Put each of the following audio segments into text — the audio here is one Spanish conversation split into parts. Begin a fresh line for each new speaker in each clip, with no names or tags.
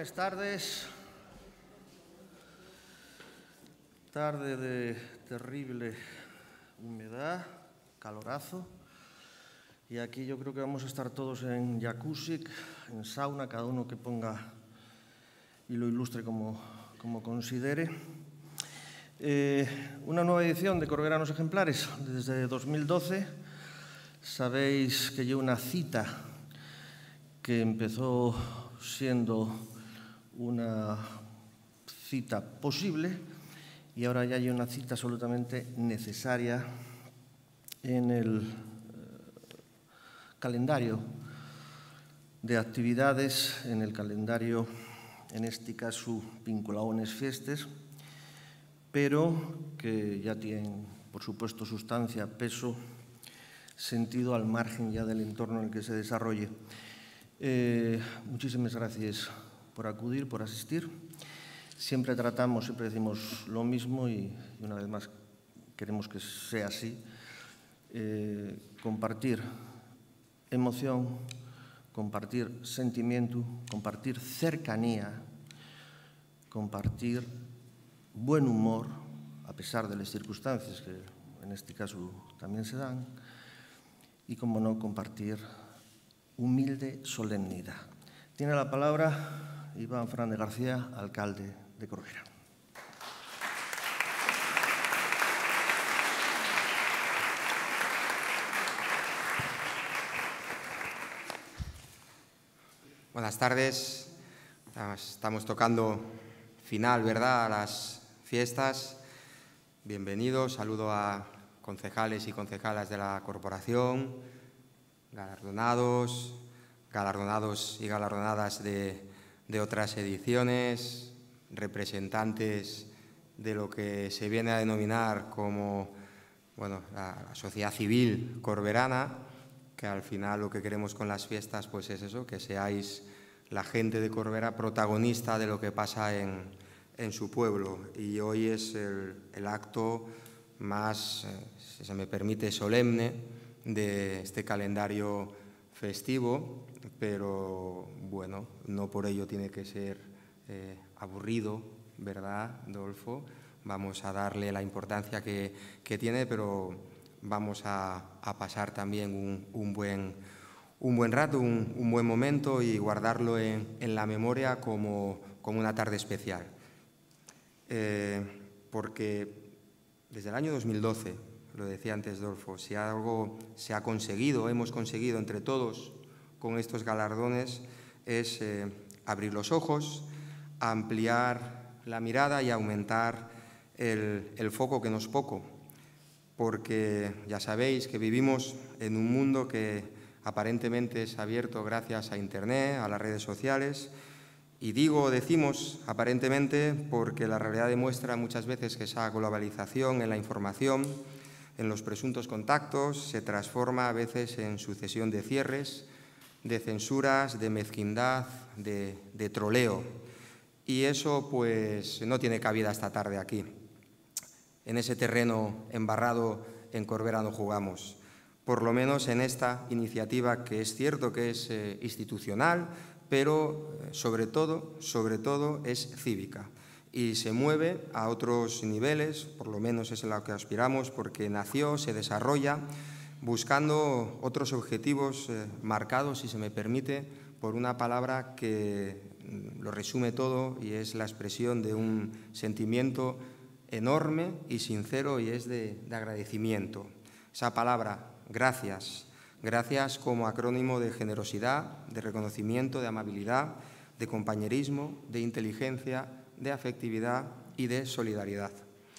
buenas tardes. Tarde de terrible humedad, calorazo. Y aquí yo creo que vamos a estar todos en jacuzzi, en sauna, cada uno que ponga y lo ilustre como considere. Una nueva edición de Corberanos Ejemplares desde 2012. Sabéis que llevo una cita que empezó siendo una cita posible y ahora ya hay una cita absolutamente necesaria en el calendario de actividades, en el calendario, en este caso, vinculado a unas fiestas, pero que ya tienen, por supuesto, sustancia, peso, sentido al margen ya del entorno en el que se desarrolle. Muchísimas gracias por acudir, por asistir. Siempre tratamos, siempre decimos lo mismo y una vez más queremos que sea así. Compartir emoción, compartir sentimiento, compartir cercanía, compartir buen humor, a pesar de las circunstancias que en este caso también se dan, y, como no, compartir humilde solemnidad. Tiene la palabra Iván Fernández García, alcalde de Corbera.
Buenas tardes. Estamos tocando final, ¿verdad?, a las fiestas. Bienvenidos. Saludo a concejales y concejalas de la corporación, galardonados y galardonadas de otras ediciones, representantes de lo que se viene a denominar como la sociedad civil corberana, que al final lo que queremos con las fiestas pues es eso, que seáis la gente de Corbera protagonista de lo que pasa en su pueblo. Y hoy es el acto más, si se me permite, solemne de este calendario festivo, pero bueno, no por ello tiene que ser aburrido, ¿verdad, Adolfo? Vamos a darle la importancia que tiene, pero vamos a pasar también un buen rato, un buen momento y guardarlo en la memoria como una tarde especial. Porque desde el año 2012, lo decía antes Adolfo, si algo se ha conseguido, hemos conseguido entre todos con estos galardones, es abrir los ojos, ampliar la mirada y aumentar el foco, que no es poco. Porque ya sabéis que vivimos en un mundo que aparentemente es abierto gracias a Internet, a las redes sociales. Y decimos aparentemente porque la realidad demuestra muchas veces que esa globalización en la información, en los presuntos contactos, se transforma a veces en sucesión de cierres, de censuras, de mezquindad, de troleo. Y eso pues no tiene cabida esta tarde aquí. En ese terreno embarrado en Corbera no jugamos, por lo menos en esta iniciativa que es cierto que es institucional, pero sobre todo es cívica y se mueve a otros niveles, por lo menos es a lo que aspiramos, porque nació, se desarrolla, buscando otros objetivos marcados, si se me permite, por una palabra que lo resume todo y es la expresión de un sentimiento enorme y sincero, y es de agradecimiento. Esa palabra, gracias. Gracias como acrónimo de generosidad, de reconocimiento, de amabilidad, de compañerismo, de inteligencia, de afectividad y de solidaridad.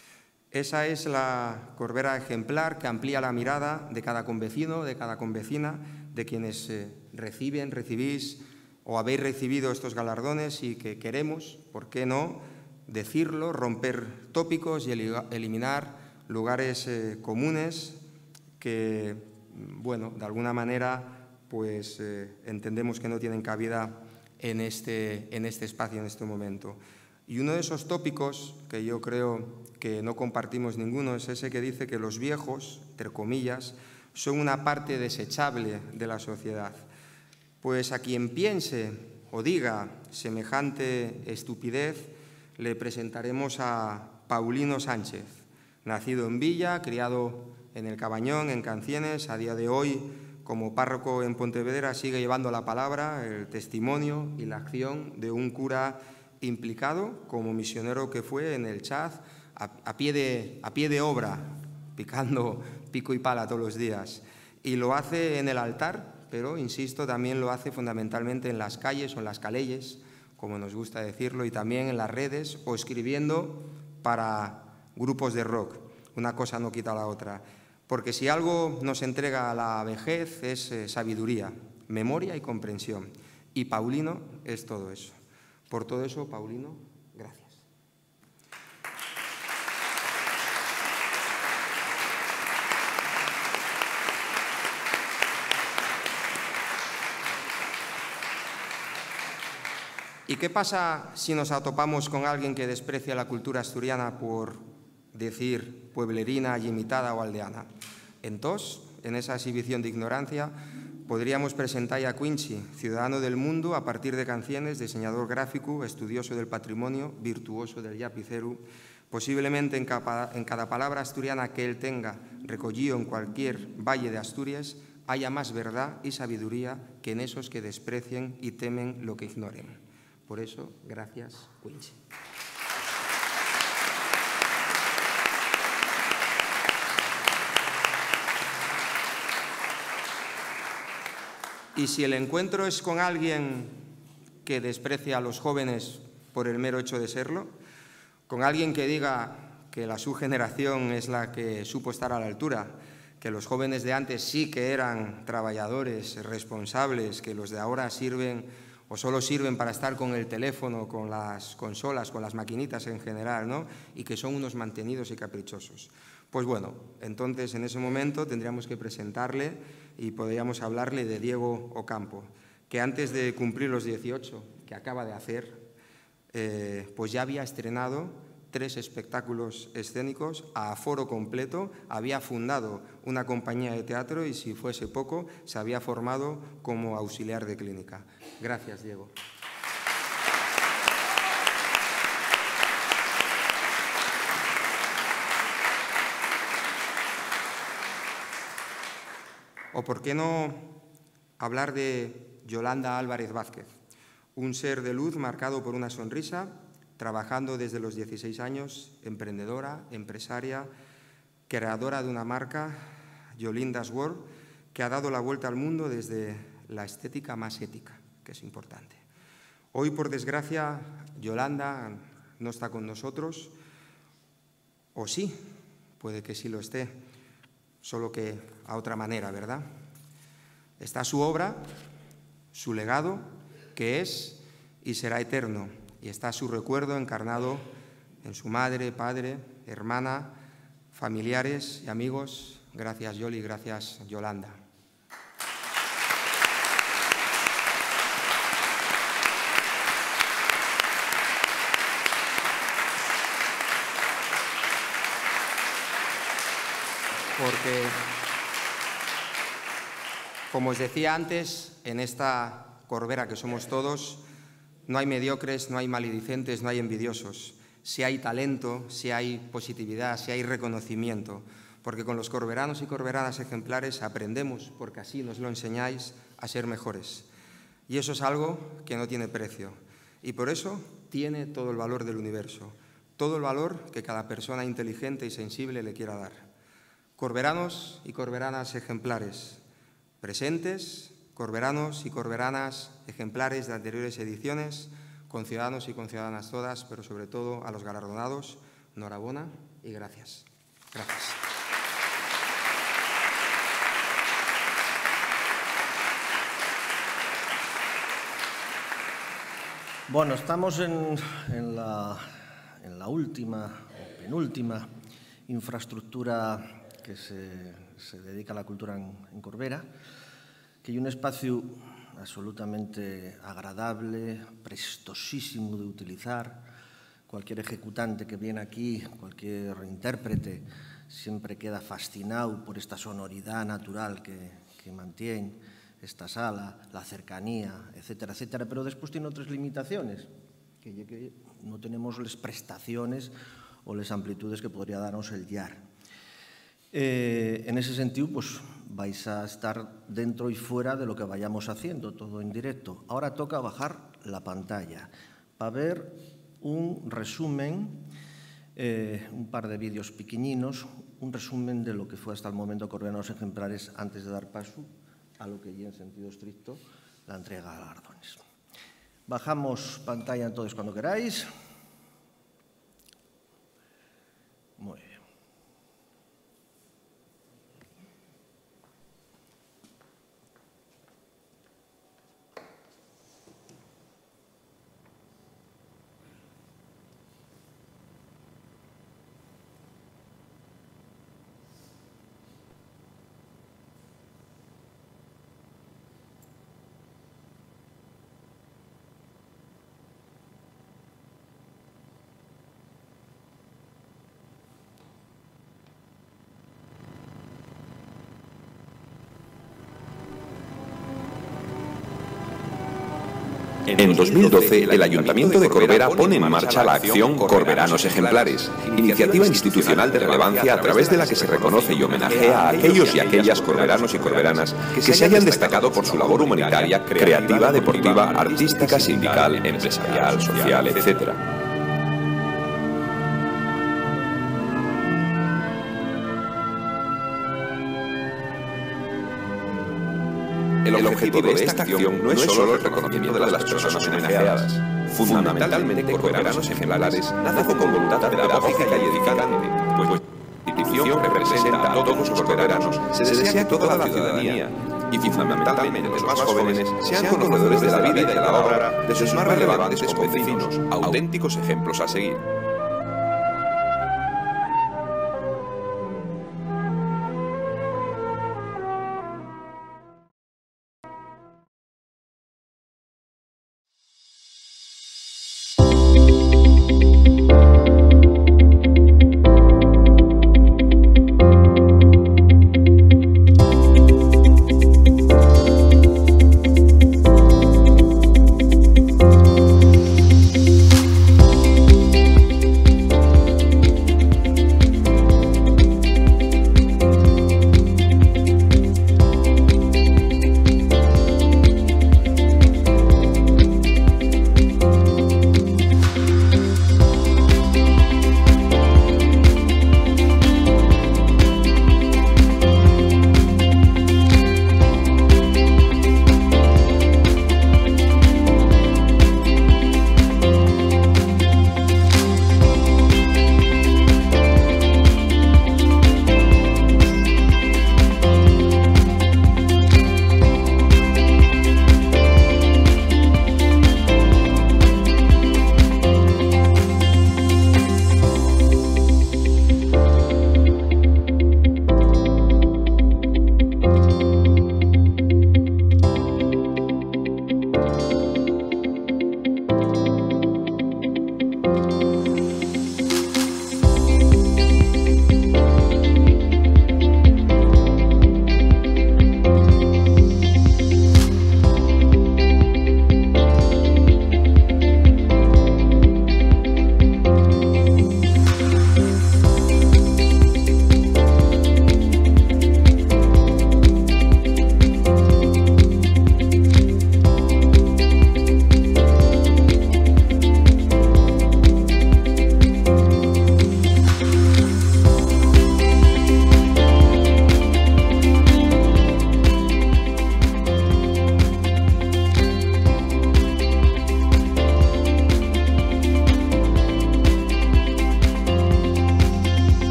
Esa es la Corbera ejemplar que amplía la mirada de cada convecino, de cada convecina, de quienes recibís o habéis recibido estos galardones y que queremos, ¿por qué no?, decirlo, romper tópicos y eliminar lugares comunes que, de alguna manera, pues entendemos que no tienen cabida en este espacio, en este momento. Y uno de esos tópicos que yo creo que no compartimos ninguno es ese que dice que los viejos, entre comillas, son una parte desechable de la sociedad. Pues a quien piense o diga semejante estupidez, le presentaremos a Paulino Sánchez, nacido en Villa, criado en el Cabañón, en Cancienes, a día de hoy, como párroco en Pontevedra, sigue llevando la palabra, el testimonio y la acción de un cura implicado como misionero que fue en el Chad, a pie de obra, picando pico y pala todos los días. Y lo hace en el altar, pero, insisto, también lo hace fundamentalmente en las calles o en las caleyes, como nos gusta decirlo, y también en las redes o escribiendo para grupos de rock. Una cosa no quita la otra. Porque si algo nos entrega a la vejez es sabiduría, memoria y comprensión. Y Paulino es todo eso. Por todo eso, Paulino, gracias. ¿Y qué pasa si nos atopamos con alguien que desprecia la cultura asturiana por decir pueblerina, limitada o aldeana? Entonces, en esa exhibición de ignorancia, podríamos presentar a Quincy, ciudadano del mundo a partir de Cancienes, diseñador gráfico, estudioso del patrimonio, virtuoso del lapiceru, posiblemente en cada palabra asturiana que él tenga recogido en cualquier valle de Asturias, haya más verdad y sabiduría que en esos que desprecien y temen lo que ignoren. Por eso, gracias, Quincy. Y si el encuentro es con alguien que desprecia a los jóvenes por el mero hecho de serlo, con alguien que diga que su generación es la que supo estar a la altura, que los jóvenes de antes sí que eran trabajadores, responsables, que los de ahora sirven o solo sirven para estar con el teléfono, con las consolas, con las maquinitas en general, ¿no? Y que son unos mantenidos y caprichosos. Pues bueno, entonces en ese momento tendríamos que presentarle y podríamos hablarle de Diego Ocampo, que antes de cumplir los 18 que acaba de hacer, pues ya había estrenado 3 espectáculos escénicos a aforo completo, había fundado una compañía de teatro y, si fuese poco, se había formado como auxiliar de clínica. Gracias, Diego. O por qué no hablar de Yolanda Álvarez Vázquez, un ser de luz marcado por una sonrisa, trabajando desde los 16 años, emprendedora, empresaria, creadora de una marca, Yolinda's World, que ha dado la vuelta al mundo desde la estética más ética, que es importante. Hoy, por desgracia, Yolanda no está con nosotros, o sí, puede que sí lo esté, solo que a otra manera, ¿verdad? Está su obra, su legado, que es y será eterno, y está su recuerdo encarnado en su madre, padre, hermana, familiares y amigos. Gracias, Yoli, gracias, Yolanda. Porque, como os decía antes, en esta Corbera que somos todos, no hay mediocres, no hay maledicentes, no hay envidiosos. Si hay talento, si hay positividad, si hay reconocimiento, porque con los corberanos y corberanas ejemplares aprendemos, porque así nos lo enseñáis, a ser mejores. Y eso es algo que no tiene precio. Y por eso tiene todo el valor del universo, todo el valor que cada persona inteligente y sensible le quiera dar. Corberanos y corberanas ejemplares, presentes, corberanos y corberanas ejemplares de anteriores ediciones, conciudadanos y conciudadanas todas, pero sobre todo a los galardonados, enhorabuena y gracias. Gracias.
Bueno, estamos en la última o penúltima infraestructura que se dedica a la cultura en Corbera, que hay un espacio absolutamente agradable, prestosísimo de utilizar. Cualquier ejecutante que viene aquí, cualquier intérprete, siempre queda fascinado por esta sonoridad natural que mantiene esta sala, la cercanía, etcétera, etcétera, pero despois tiene outras limitaciones, que non tenemos les prestaciones ou les amplitudes que podría darnos el IAR. En ese sentido, pues vais a estar dentro y fuera de lo que vayamos haciendo, todo en directo. Ahora toca bajar la pantalla para ver un resumen, un par de vídeos pequeñinos, un resumen de lo que fue hasta el momento Corberános Ejemplares antes de dar paso a lo que ya en sentido estricto la entrega de galardones. Bajamos pantalla entonces cuando queráis. Muy bien.
En 2012, el Ayuntamiento de Corbera pone en marcha la acción Corberanos Ejemplares, iniciativa institucional de relevancia a través de la que se reconoce y homenajea a aquellos y aquellas corberanos y corberanas que se hayan destacado por su labor humanitaria, creativa, deportiva, artística, sindical, empresarial, social, etc. El objetivo de esta acción no es solo el reconocimiento de las personas homenajeadas. Fundamentalmente, Corberanos Ejemplares nace con voluntad pedagógica y edificante, pues la institución representa a todos los corberanos, se desea que toda la ciudadanía, y fundamentalmente los más jóvenes, sean conocedores de la vida y de la obra de sus más relevantes convecinos, auténticos ejemplos a seguir.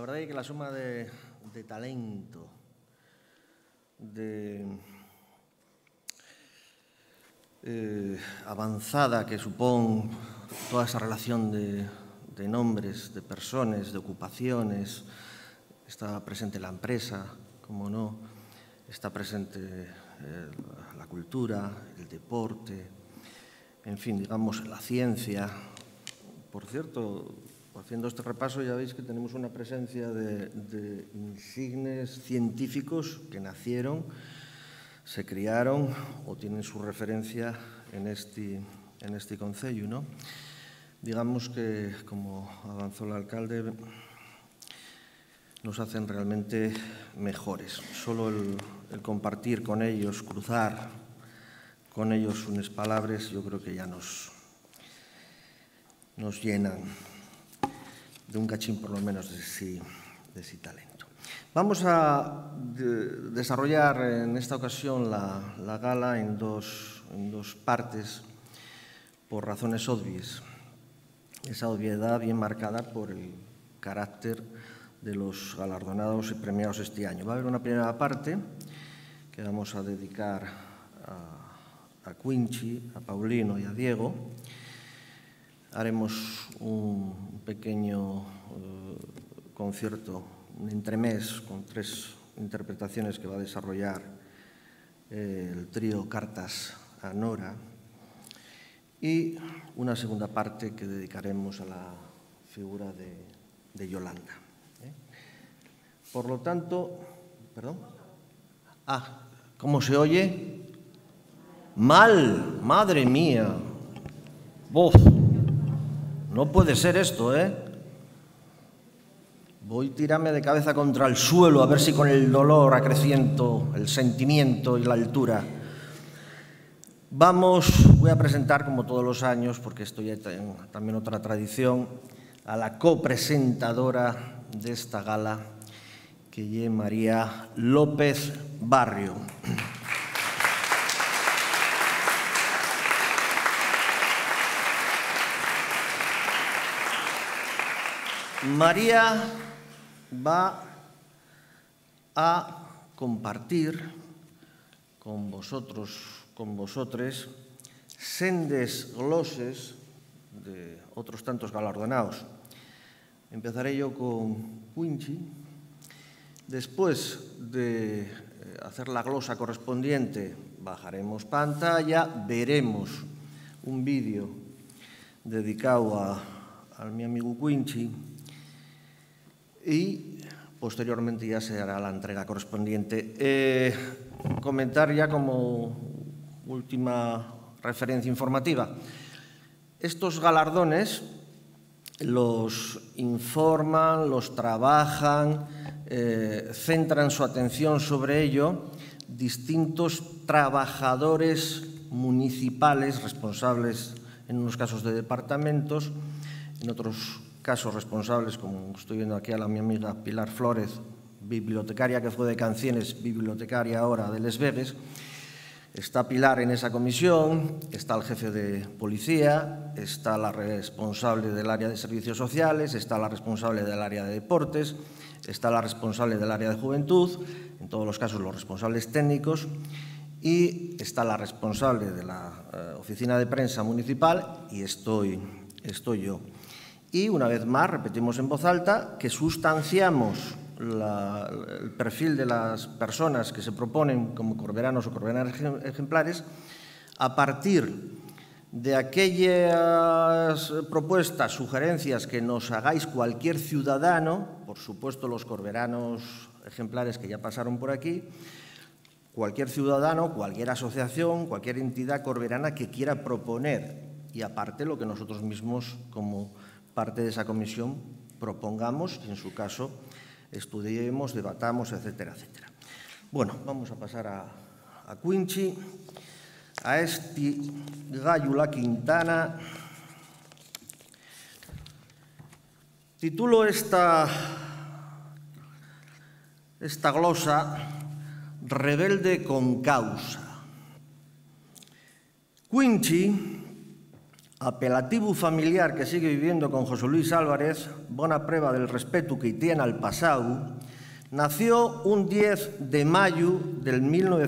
verdad es que la suma de talento, de avanzada que supón toda esa relación de nombres, de personas, de ocupaciones, está presente la empresa, como no, está presente la cultura, el deporte, en fin, digamos, la ciencia. Por cierto, haciendo este repaso ya veis que tenemos una presencia de insignes científicos que nacieron, se criaron o tienen su referencia en este concello, ¿no? Digamos que, como avanzó el alcalde, nos hacen realmente mejores. Solo el compartir con ellos, cruzar con ellos unas palabras, yo creo que ya nos llenan de un cachín, por lo menos, de ese talento. Vamos a desarrollar en esta ocasión la gala en dos partes, por razones obvias. Esa obviedad bien marcada por el carácter de los galardonados y premiados este año. Va a haber una primera parte que vamos a dedicar a Quinchi, a Paulino y a Diego. Haremos un pequeño concierto, un entremés con 3 interpretaciones que va a desarrollar el trío Cartas a Nora, y una segunda parte que dedicaremos a la figura de Yolanda. Por lo tanto, ¿perdón? ¿Cómo se oye? Mal, madre mía. ¡Uf! No puede ser esto, ¿eh? Voy a tirarme de cabeza contra el suelo a ver si con el dolor acreciento el sentimiento y la altura. Voy a presentar, como todos los años, porque esto ya tiene también otra tradición, a la copresentadora de esta gala, que es María López Barrio. María va a compartir con vosotros, con vosotres, sendes gloses de otros tantos galardonados. Empezaré yo con Quinchi. Después de hacer la glosa correspondiente, bajaremos pantalla, veremos un vídeo dedicado a mi amigo Quinchi y posteriormente ya se hará la entrega correspondiente. Comentar ya como última referencia informativa. Estos galardones los informan, los trabajan, centran su atención sobre ello distintos trabajadores municipales responsables en unos casos de departamentos, en otros casos responsables, como estoy viendo aquí a mi amiga Pilar Flórez, bibliotecaria que fue de Cancienes, bibliotecaria ahora de Les Vegas. Está Pilar en esa comisión, está el jefe de policía, está la responsable del área de servicios sociales, está la responsable del área de deportes, está la responsable del área de juventud, en todos los casos los responsables técnicos, y está la responsable de la oficina de prensa municipal, y estoy yo. Y una vez más, repetimos en voz alta, que sustanciamos el perfil de las personas que se proponen como corberanos o corberanas ejemplares a partir de aquellas propuestas, sugerencias que nos hagáis cualquier ciudadano, por supuesto los corberanos ejemplares que ya pasaron por aquí, cualquier ciudadano, cualquier asociación, cualquier entidad corberana que quiera proponer, y aparte lo que nosotros mismos como parte de esa comisión propongamos y en su caso estudiemos, debatamos, etcétera, etcétera. Bueno, vamos a pasar a Quinchi, a este gallo La Quintana. Titulo esta glosa Rebelde con causa. Quinchi apelativo familiar que sigue viviendo con José Luis Álvarez, bona prueba del respeto que tiene al pasado, nació un 10 de mayo del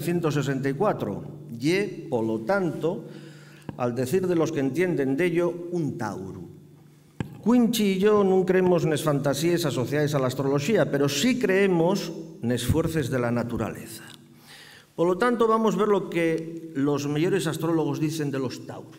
1964 y, por lo tanto, al decir de los que entienden de ello, un tauro. Quinchi y yo non creemos nes fantasías asociadas a la astrología, pero sí creemos nes fuerzas de la naturaleza. Por lo tanto, vamos a ver lo que los mejores astrólogos dicen de los tauros.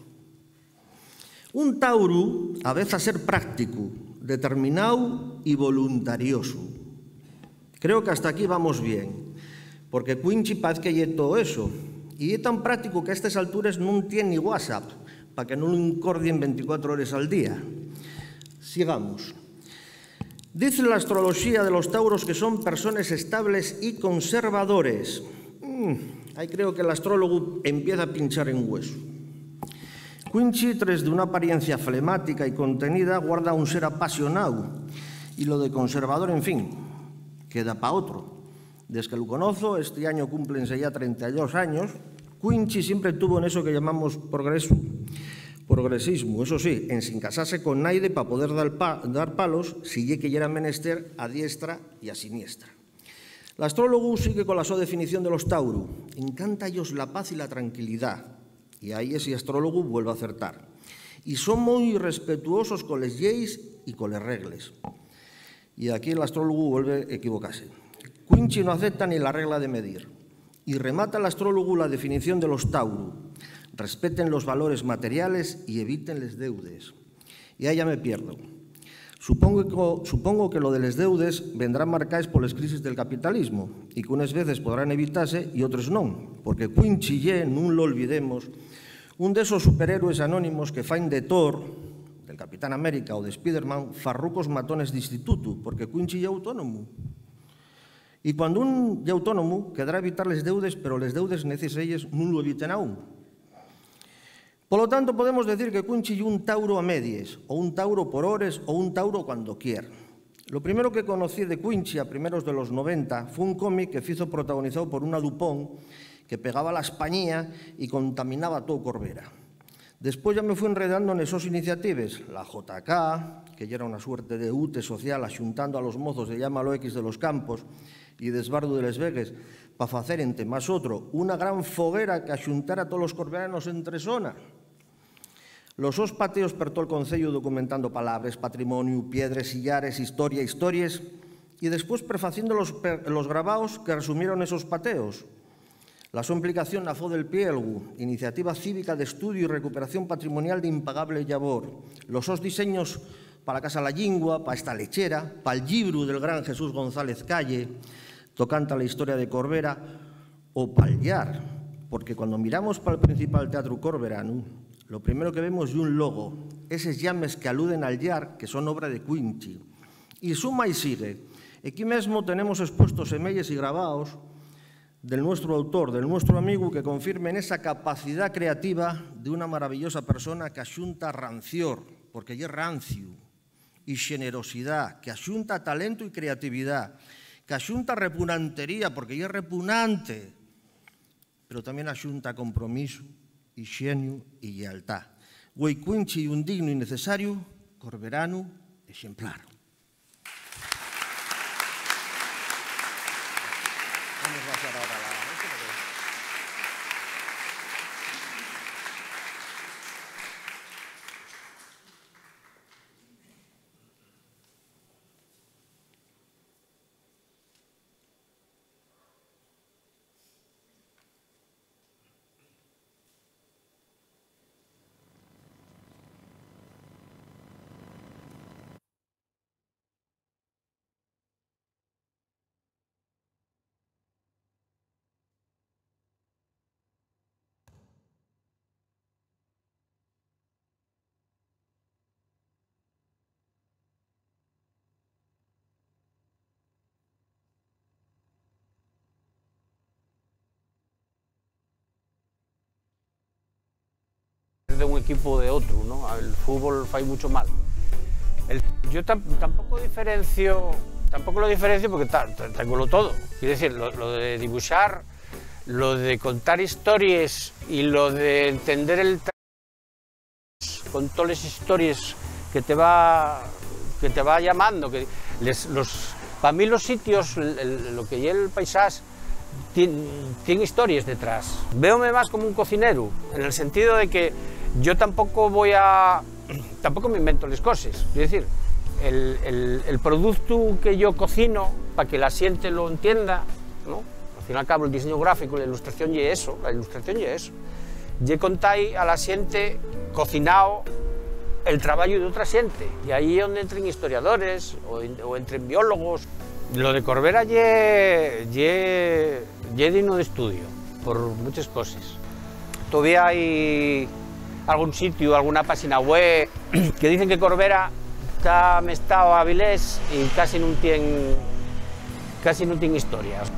Un tauro a veces a ser práctico, determinado y voluntarioso. Creo que hasta aquí vamos bien, porque Quinchi parece que lle todo eso, y é tan práctico que a estas alturas non tiene ni WhatsApp, para que non lo incordien 24 horas al día. Sigamos. Dice la astrología de los tauros que son personas estables y conservadores. Ahí creo que el astrólogo empieza a pinchar en hueso. Quinchi, tras de una apariencia flemática y contenida, guarda un ser apasionado, y lo de conservador, en fin, queda para otro. Desde que lo conozco, este año cúmplense ya 32 años, Quinchi siempre tuvo en eso que llamamos progresismo, eso sí, en sin casarse con nadie para poder dar palos, si lle que era menester a diestra y a siniestra. El astrólogo sigue con la su definición de los Tauro. Encanta ellos la paz y la tranquilidad. Y ahí ese astrólogo vuelve a acertar. Y son muy respetuosos con les lleis y con les regles. Y aquí el astrólogo vuelve a equivocarse. Quinchi no acepta ni la regla de medir. Y remata el astrólogo la definición de los Tauro. Respeten los valores materiales y eviten les deudes. Y ahí ya me pierdo. Supongo que lo de les deudes vendrán marcadas por las crisis del capitalismo y que unas veces podrán evitarse y otras no, porque Quinchi lle, non lo olvidemos, un de esos superhéroes anónimos que fain de Thor, del Capitán América o de Spiderman, farrucos matones de instituto, porque Quinchi lle autónomo. Y cuando un lle autónomo, quedará evitar les deudes, pero les deudes necesarias non lo eviten aún. Por lo tanto, podemos decir que Quinchi lle un tauro a medias, o un tauro por horas, o un tauro cuando quiera. Lo primero que conocí de Quinchi a primeros de los 90 fue un cómic que hizo protagonizado por una Dupont que pegaba la Españía y contaminaba todo Corbera. Después ya me fui enredando en esas iniciativas, la JK, que ya era una suerte de UTE social axuntando a los mozos de Llámalo X de los campos y Desbardo de les Vegues, para facer ente más otro una gran foguera que axuntara a todos los corberanos entre zona. Los os pateos per todo el concello documentando palabras, patrimonio, piedras, sillares, historias, y después prefaciendo los grabaos que resumieron esos pateos. La su implicación na Fo del Pielgu, iniciativa cívica de estudio y recuperación patrimonial de impagable llavor. Los os diseños para la Casa la Llingua, para esta lechera, para el libro del gran Jesús González Calle, tocante a la historia de Corbera, o para el llar, porque cuando miramos para el principal teatro corberano, lo primero que vemos es un logo, esos llames que aluden al llar, que son obra de Quinchi. Y suma y sigue. Aquí mesmo tenemos expuestos semelles y grabados del nuestro autor, del nuestro amigo, que confirmen esa capacidad creativa de una maravillosa persona que axunta rancior, porque lle rancio, y generosidad, que axunta talento y creatividad, que axunta repunantería, porque lle repunante, pero tamén axunta compromiso, ingenio y lealtad. Güey Quinchi, un digno y necesario corberano ejemplar. Vamos a hacer ahora la...
de un equipo o de otro, ¿no? El fútbol fai mucho mal. Yo tampoco lo diferencio porque tengo todo. Quiero decir, lo de dibujar, lo de contar historias y lo de entender el con todas las historias que te va llamando. Para mí los sitios, lo que es el paisaje, tiene historias detrás. Véome más como un cocinero, en el sentido de que yo tampoco me invento las cosas. Es decir, el producto que yo cocino, para que la gente lo entienda, ¿no? Al fin y al cabo el diseño gráfico, la ilustración y eso. Yo contáis a la gente cocinado el trabajo de otra gente, y ahí es donde entran historiadores o entran biólogos. Lo de Corbera es digno de estudio, por muchas cosas. Todavía hay algún sitio, alguna página web que dicen que Corbera está mestado a Avilés y casi no tiene historias.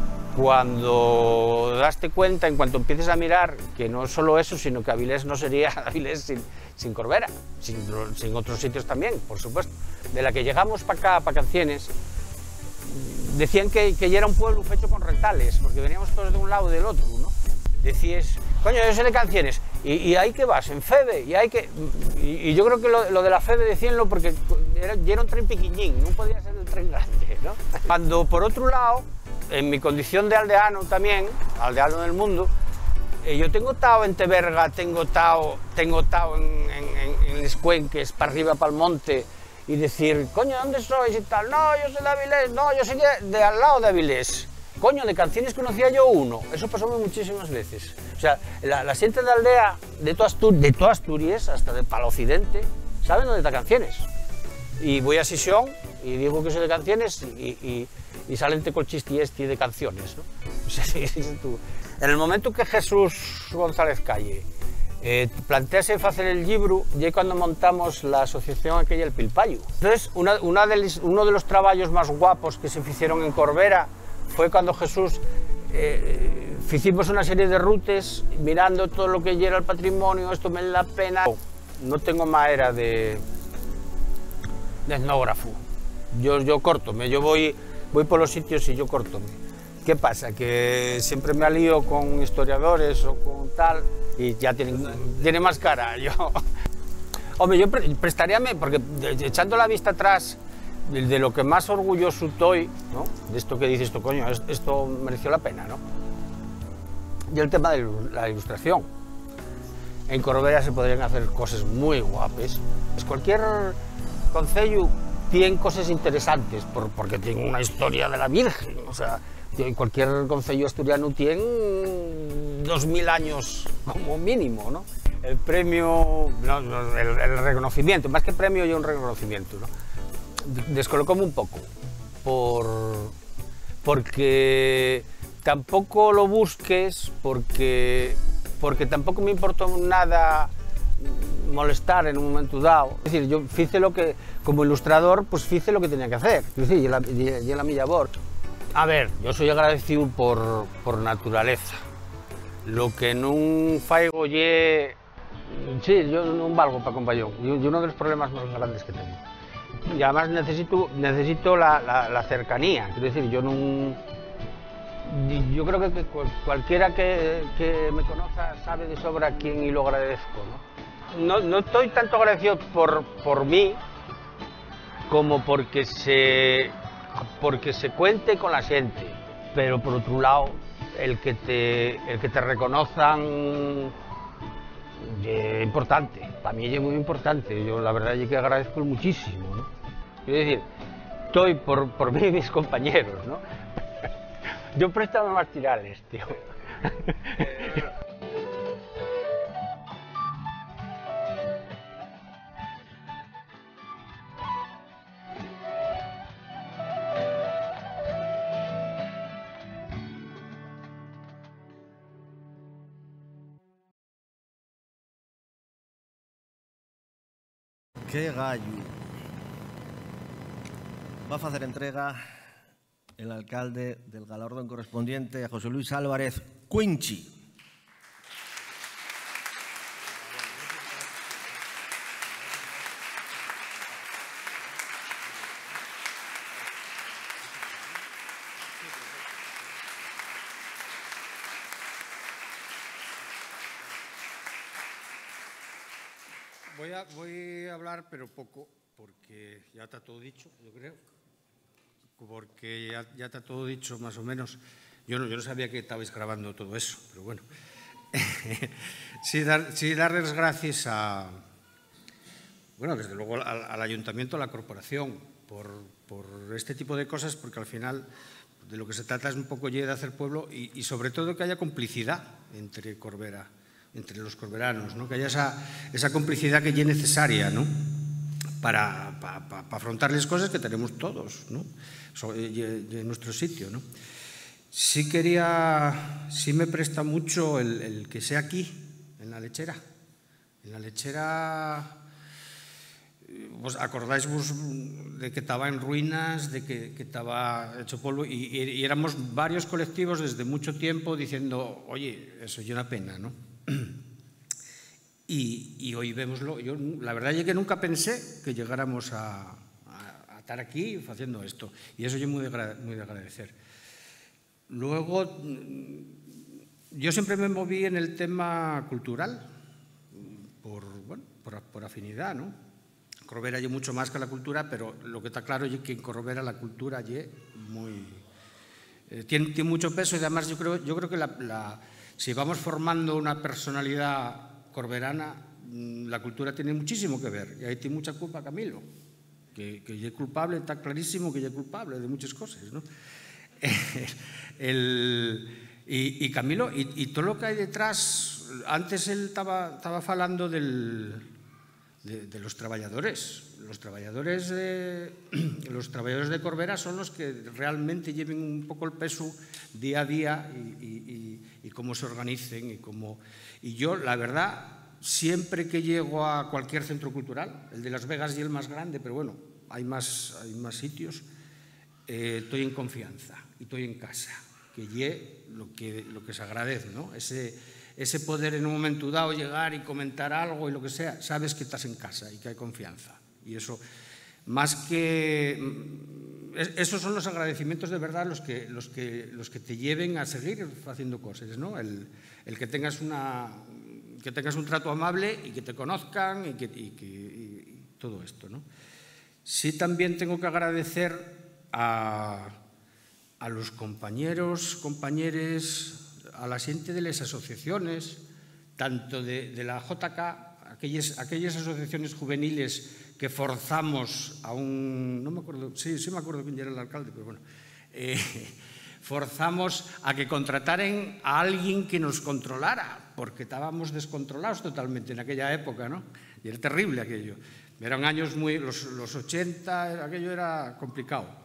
Cuando daste cuenta, en cuanto empieces a mirar, que no es solo eso, sino que Avilés no sería Avilés sin Corbera, sin otros sitios también, por supuesto. De la que llegamos para acá, para Cancienes, decían que ya era un pueblo hecho con retales, porque veníamos todos de un lado y del otro, ¿no? Decías, coño, yo soy de Cancienes, ¿y ahí qué vas? ¿En Febe? Y yo creo que lo de la Febe decíanlo porque era un tren pequeñín, no podía ser el tren grande, ¿no? Cuando, por otro lado, en mi condición de aldeano también, aldeano del mundo, yo tengo estado en Teberga, tengo estado en Les Cuenques, para arriba, para el monte, y decir, coño, ¿dónde sois? Y tal, no, yo soy de Avilés, no, yo soy de al lado de Avilés. Coño, de Cancienes conocía yo uno. Eso pasó muchísimas veces. O sea, la gente de aldea, de toda Asturias, hasta de para el occidente, saben dónde está Cancienes. Y voy a Sisión y digo que soy de Cancienes y salen col chisti de canciones, ¿no? O sea, en el momento que Jesús González Calle plantease hacer el libro, ya cuando montamos la asociación aquella El Pilpayu. Entonces, uno de los trabajos más guapos que se hicieron en Corbera fue cuando Jesús hicimos una serie de rutas mirando todo lo que era el patrimonio. Esto me da la pena. No tengo madera de etnógrafo. Yo córtome, yo voy por los sitios y yo córtome. ¿Qué pasa? Que siempre me alío con historiadores o con tal y ya tiene más cara. Hombre, yo prestaríame, porque echando la vista atrás de lo que más orgulloso estoy, ¿no? De esto que dices tú, coño, esto mereció la pena, ¿no? Y el tema de la ilustración. En Corbera se podrían hacer cosas muy guapas. Pues cualquier concello tiene cosas interesantes, porque tiene una historia de la Virgen, o sea, cualquier concello asturiano tiene 2000 años como mínimo, ¿no? El premio, el reconocimiento, más que premio, yo un reconocimiento, ¿no? Descolocóme un poco, porque tampoco lo busques, porque tampoco me importó nada molestar en un momento dado. Es decir, yo hice lo que, como ilustrador, pues hice lo que tenía que hacer, es decir, y la mi labor. A ver, yo soy agradecido por naturaleza. Lo que no faigo sí, yo no valgo para compañón. Y uno de los problemas más grandes que tengo. Y además necesito la cercanía, quiero decir, yo creo que cualquiera que me conozca sabe de sobra a quién y lo agradezco, ¿no? No estoy tanto agradecido por mí como porque se cuente con la gente, pero por otro lado el que te reconozcan es importante, para mí es muy importante. Yo la verdad es que agradezco muchísimo, ¿no? Es decir, estoy por mí y mis compañeros, ¿no? Yo préstame más tirales, tío.
¡Qué gallo! Va a hacer entrega el alcalde del galardón correspondiente a José Luis Álvarez Cuinchi.
Voy a hablar, pero poco, porque ya está todo dicho, yo creo. Porque ya está todo dicho, más o menos. Yo no sabía que estabais grabando todo eso, pero bueno. Sí, darles gracias a, bueno, desde luego al Ayuntamiento, a la Corporación, por este tipo de cosas, porque al final de lo que se trata es un poco de hacer pueblo y sobre todo que haya complicidad entre Corbera, entre los corberanos, ¿no? Que haya esa complicidad que es necesaria, ¿no? Para afrontar las cosas que tenemos todos, ¿no? En nuestro sitio, ¿no? Sí me presta mucho el que sea aquí, en la lechera. En la lechera, vos acordáis vos de que estaba en ruinas, de que estaba hecho polvo, y éramos varios colectivos desde mucho tiempo diciendo, oye, eso es una pena, ¿no? Y hoy vémoslo. Yo la verdad es que nunca pensé que llegáramos a estar aquí haciendo esto, y eso yo muy de agradecer. Luego, yo siempre me moví en el tema cultural, por afinidad, ¿no? Corbera es mucho más que la cultura, pero lo que está claro es que en Corbera la cultura tiene mucho peso, y además yo creo que si vamos formando una personalidad corberana, la cultura tiene muchísimo que ver, y ahí tiene mucha culpa Camilo, que es culpable, está clarísimo que es culpable de muchas cosas, ¿no? Y Camilo, y todo lo que hay detrás, antes él estaba hablando de los trabajadores. Los trabajadores de Corbera son los que realmente lleven un poco el peso día a día y cómo se organicen y yo, la verdad, siempre que llego a cualquier centro cultural, el de Las Vegas y el más grande, pero bueno, hay más sitios, estoy en confianza y estoy en casa, que es lo que se agradece, ¿no? Ese poder en un momento dado llegar y comentar algo y lo que sea, sabes que estás en casa y que hay confianza. Y eso, esos son los agradecimientos de verdad los que te lleven a seguir haciendo cosas, ¿no? El que tengas un trato amable y que te conozcan y todo esto, ¿no? Sí, también tengo que agradecer a los compañeros, compañeres, a la gente de las asociaciones, tanto de la JK, aquellas asociaciones juveniles que forzamos a no me acuerdo, sí me acuerdo quién era el alcalde, pero bueno, forzamos a que contrataran a alguien que nos controlara, porque estábamos descontrolados totalmente en aquella época, ¿no? Y era terrible aquello. Eran años los 80, aquello era complicado.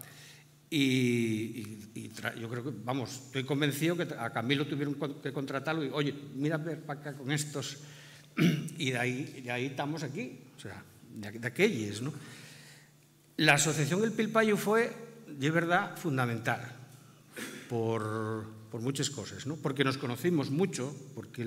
Y yo creo que, vamos, estoy convencido que a Camilo tuvieron que contratarlo y, oye, mira para acá con estos, y de ahí estamos aquí, o sea, de aquellos, ¿no? La asociación El Pilpayo fue, de verdad, fundamental por muchas cosas, ¿no? Porque nos conocimos mucho, porque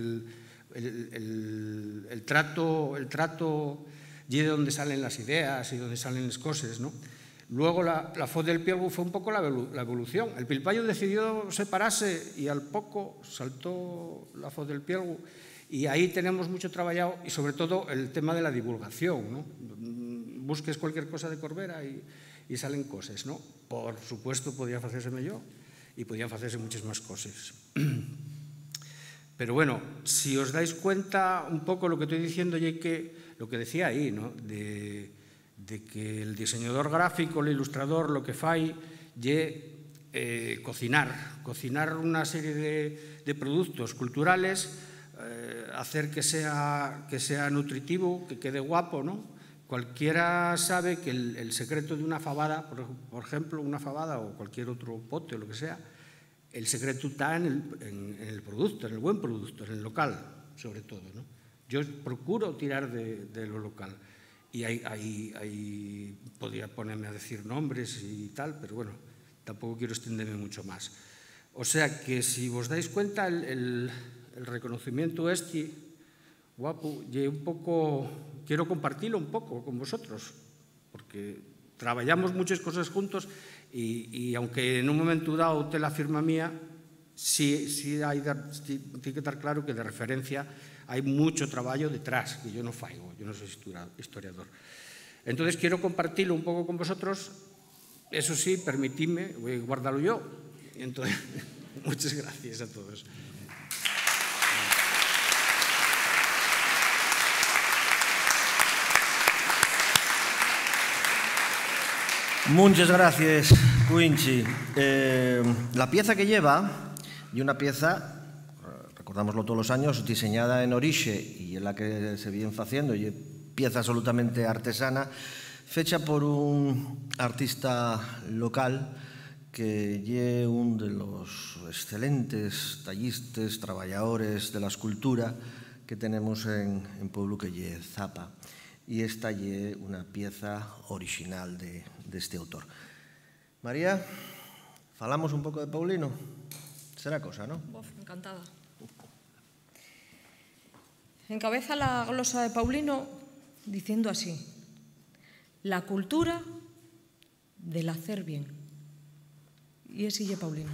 el trato y de donde salen las ideas y donde salen las cosas, ¿no? Luego la Foz del Pielgu fue un poco la evolución. El Pilpayo decidió separarse y al poco saltó la Foz del Pielgu y ahí tenemos mucho trabajado y sobre todo el tema de la divulgación, ¿no? Busques cualquier cosa de Corbera y salen cosas, ¿no? Por supuesto podía hacerse yo y podían hacerse muchas más cosas. Pero bueno, si os dais cuenta un poco lo que estoy diciendo y lo que decía ahí, ¿no? De que el diseñador gráfico, el ilustrador, lo que fai es cocinar una serie de productos culturales, hacer que sea nutritivo, que quede guapo, ¿no? Cualquiera sabe que el secreto de una fabada, por ejemplo, una fabada o cualquier otro pote o lo que sea, el secreto está en el producto, en el buen producto, en el local, sobre todo, ¿no? Yo procuro tirar de lo local. Y ahí podría ponerme a decir nombres y tal, pero bueno, tampoco quiero extenderme mucho más. O sea que si vos dais cuenta, el reconocimiento guapo, y un poco, quiero compartirlo un poco con vosotros, porque trabajamos muchas cosas juntos y aunque en un momento dado te la firma mía, sí tiene que estar claro que de referencia Hai mucho traballo detrás, que yo non faigo, yo non soy historiador. Entonces, quiero compartirlo un pouco con vosotros. Eso sí, permitidme, voy a guardarlo yo. Entonces, muchas gracias a todos.
Muchas gracias, Quincy. La pieza que lleva, y una pieza, recordámoslo todos los años, diseñada en orixe, y en la que se viene haciendo, y pieza absolutamente artesana, fecha por un artista local que es uno de los excelentes tallistes, trabajadores de la escultura que tenemos en Pueblo, que es Zapa. Y esta es una pieza original de este autor. María, falamos un poco de Paulino. Será cosa, ¿no?
Encantada. Encabeza la glosa de Paulino diciendo así: la cultura del hacer bien. Y es Ille Paulino.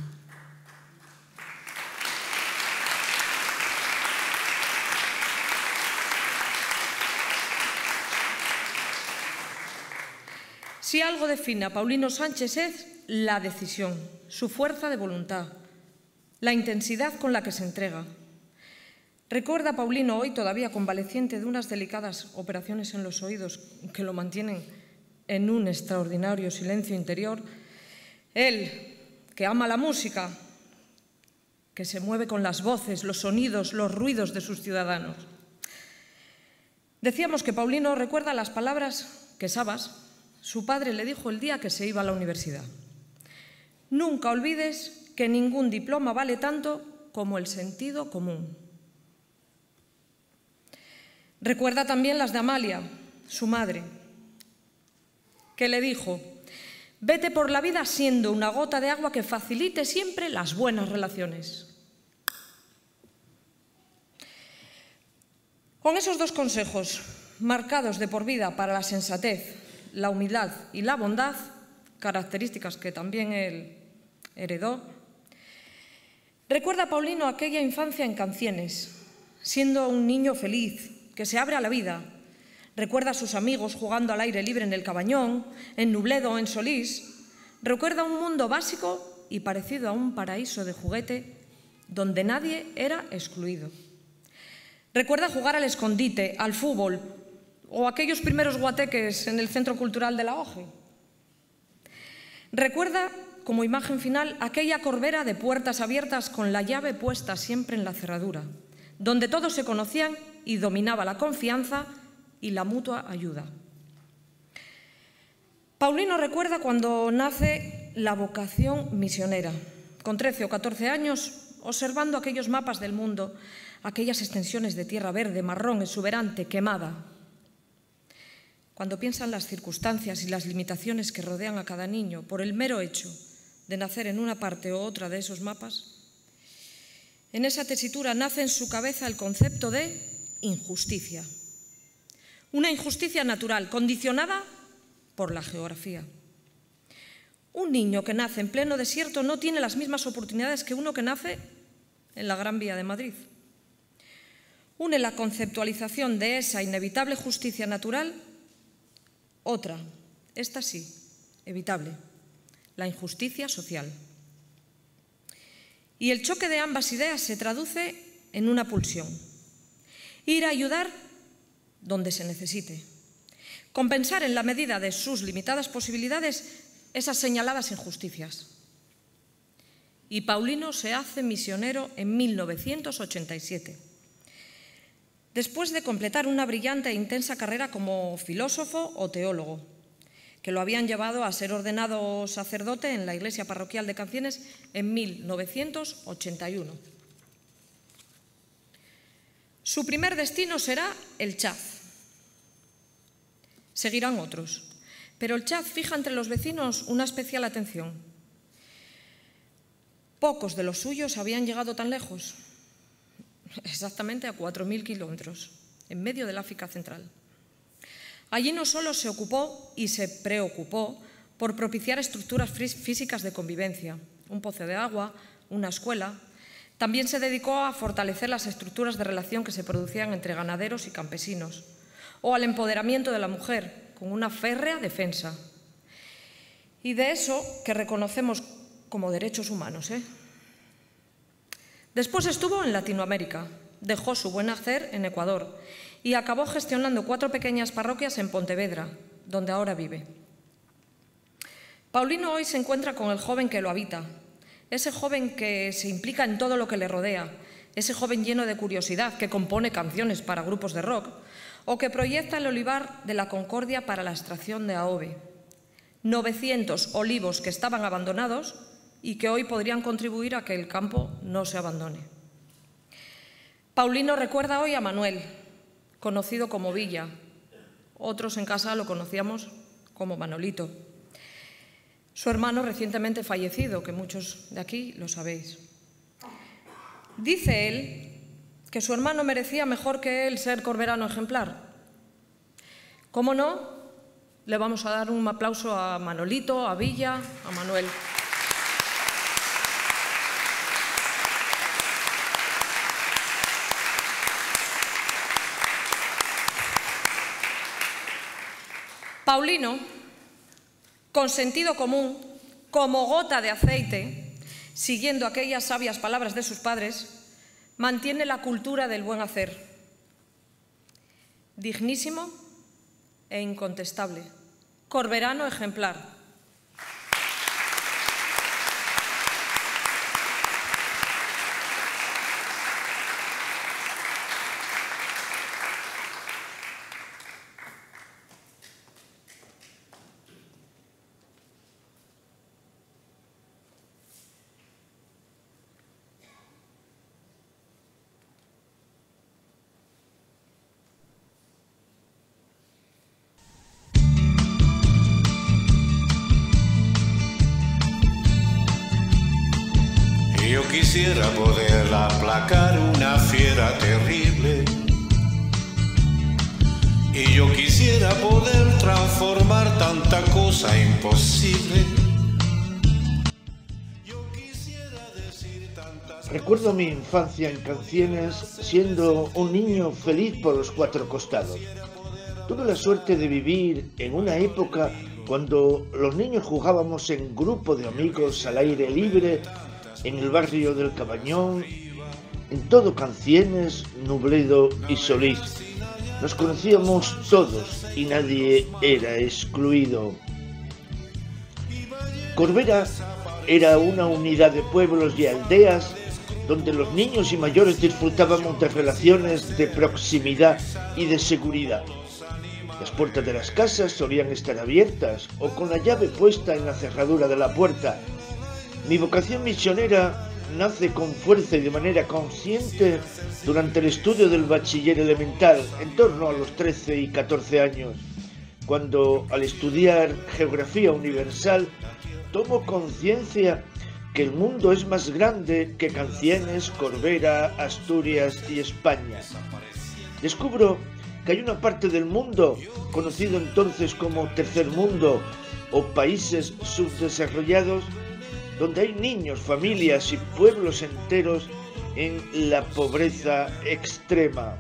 Si algo define a Paulino Sánchez es la decisión, su fuerza de voluntad, la intensidad con la que se entrega. Recuerda a Paulino, hoy todavía convaleciente de unas delicadas operaciones en los oídos que lo mantienen en un extraordinario silencio interior, él, que ama la música, que se mueve con las voces, los sonidos, los ruidos de sus ciudadanos. Decíamos que Paulino recuerda las palabras que Sabas, su padre, le dijo el día que se iba a la universidad. Nunca olvides que ningún diploma vale tanto como el sentido común. Recuerda también las de Amalia, su madre, que le dijo: vete por la vida siendo una gota de agua que facilite siempre las buenas relaciones. Con esos dos consejos, marcados de por vida para la sensatez, la humildad y la bondad, características que también él heredó, recuerda a Paulino aquella infancia en Cancienes, siendo un niño feliz, que se abre a la vida. Recuerda a sus amigos jugando al aire libre en el Cabañón, en Nubledo o en Solís. Recuerda un mundo básico y parecido a un paraíso de juguete donde nadie era excluido. Recuerda jugar al escondite, al fútbol o aquellos primeros guateques en el Centro Cultural de la OGE. Recuerda, como imagen final, aquella corbera de puertas abiertas con la llave puesta siempre en la cerradura, donde todos se conocían y dominaba la confianza y la mutua ayuda. Paulino recuerda cuando nace la vocación misionera, con 13 o 14 años, observando aquellos mapas del mundo, aquellas extensiones de tierra verde, marrón, exuberante, quemada. Cuando piensa en las circunstancias y las limitaciones que rodean a cada niño por el mero hecho de nacer en una parte u otra de esos mapas, en esa tesitura nace en su cabeza el concepto de injusticia. Una injusticia natural, condicionada por la geografía. Un niño que nace en pleno desierto no tiene las mismas oportunidades que uno que nace en la Gran Vía de Madrid. Une la conceptualización de esa inevitable justicia natural otra, esta sí, evitable, la injusticia social. Y el choque de ambas ideas se traduce en una pulsión: ir a ayudar donde se necesite, compensar en la medida de sus limitadas posibilidades esas señaladas injusticias. Y Paulino se hace misionero en 1987. Después de completar una brillante e intensa carrera como filósofo o teólogo, que lo habían llevado a ser ordenado sacerdote en la iglesia parroquial de Cancienes en 1981. Su primer destino será el Chaz. Seguirán otros, pero el Chaz fija entre los vecinos una especial atención. Pocos de los suyos habían llegado tan lejos, exactamente a 4.000 kilómetros, en medio del África Central. Allí no solo se ocupó y se preocupó por propiciar estructuras físicas de convivencia, un pozo de agua, una escuela, También se dedicó a fortalecer las estructuras de relación que se producían entre ganaderos y campesinos, o al empoderamiento de la mujer, con una férrea defensa. Y de eso que reconocemos como derechos humanos. Después estuvo en Latinoamérica, dejó su buen hacer en Ecuador y acabó gestionando 4 pequeñas parroquias en Pontevedra, donde ahora vive. Paulino hoy se encuentra con el joven que lo habita, ese joven que se implica en todo lo que le rodea, ese joven lleno de curiosidad que compone canciones para grupos de rock o que proyecta el olivar de la Concordia para la extracción de AOVE. 900 olivos que estaban abandonados y que hoy podrían contribuir a que el campo no se abandone. Paulino recuerda hoy a Manuel, conocido como Villa. Otros en casa lo conocíamos como Manolito. Su hermano recientemente fallecido, que muchos de aquí lo sabéis. Dice él que su hermano merecía mejor que él ser corberano ejemplar. ¿Cómo no? Le vamos a dar un aplauso a Manolito, a Villa, a Manuel. Paulino, con sentido común, como gota de aceite, siguiendo aquellas sabias palabras de sus padres, mantiene la cultura del buen hacer. Dignísimo e incontestable. Corberano ejemplar.
Yo quisiera poder aplacar una fiera terrible, y yo quisiera poder transformar tanta cosa imposible. Yo quisiera decir tantas...
Recuerdo mi infancia en canciones siendo un niño feliz por los 4 costados. Tuve la suerte de vivir en una época cuando los niños jugábamos en grupo de amigos al aire libre, en el barrio del Cabañón, en todo Cancienes, Nubledo y Solís. Nos conocíamos todos y nadie era excluido. Corbera era una unidad de pueblos y aldeas donde los niños y mayores disfrutábamos de relaciones de proximidad y de seguridad. Las puertas de las casas solían estar abiertas o con la llave puesta en la cerradura de la puerta. Mi vocación misionera nace con fuerza y de manera consciente durante el estudio del bachiller elemental, en torno a los 13 y 14 años, cuando al estudiar geografía universal tomo conciencia que el mundo es más grande que Cancienes, Corbera, Asturias y España. Descubro que hay una parte del mundo, conocido entonces como Tercer Mundo o países subdesarrollados, donde hay niños, familias y pueblos enteros en la pobreza extrema.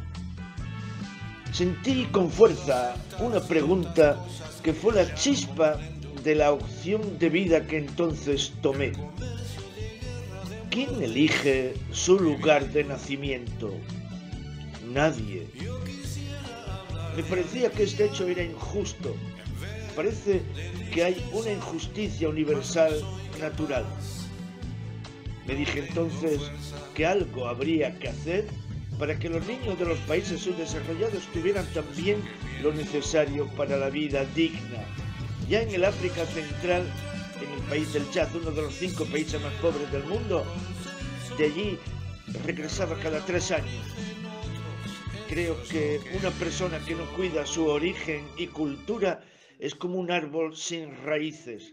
Sentí con fuerza una pregunta que fue la chispa de la opción de vida que entonces tomé. ¿Quién elige su lugar de nacimiento? Nadie. Me parecía que este hecho era injusto. Parece que hay una injusticia universal natural. Me dije entonces que algo habría que hacer para que los niños de los países subdesarrollados tuvieran también lo necesario para la vida digna. Ya en el África Central, en el país del Chad, uno de los 5 países más pobres del mundo, de allí regresaba cada 3 años. Creo que una persona que no cuida su origen y cultura es como un árbol sin raíces.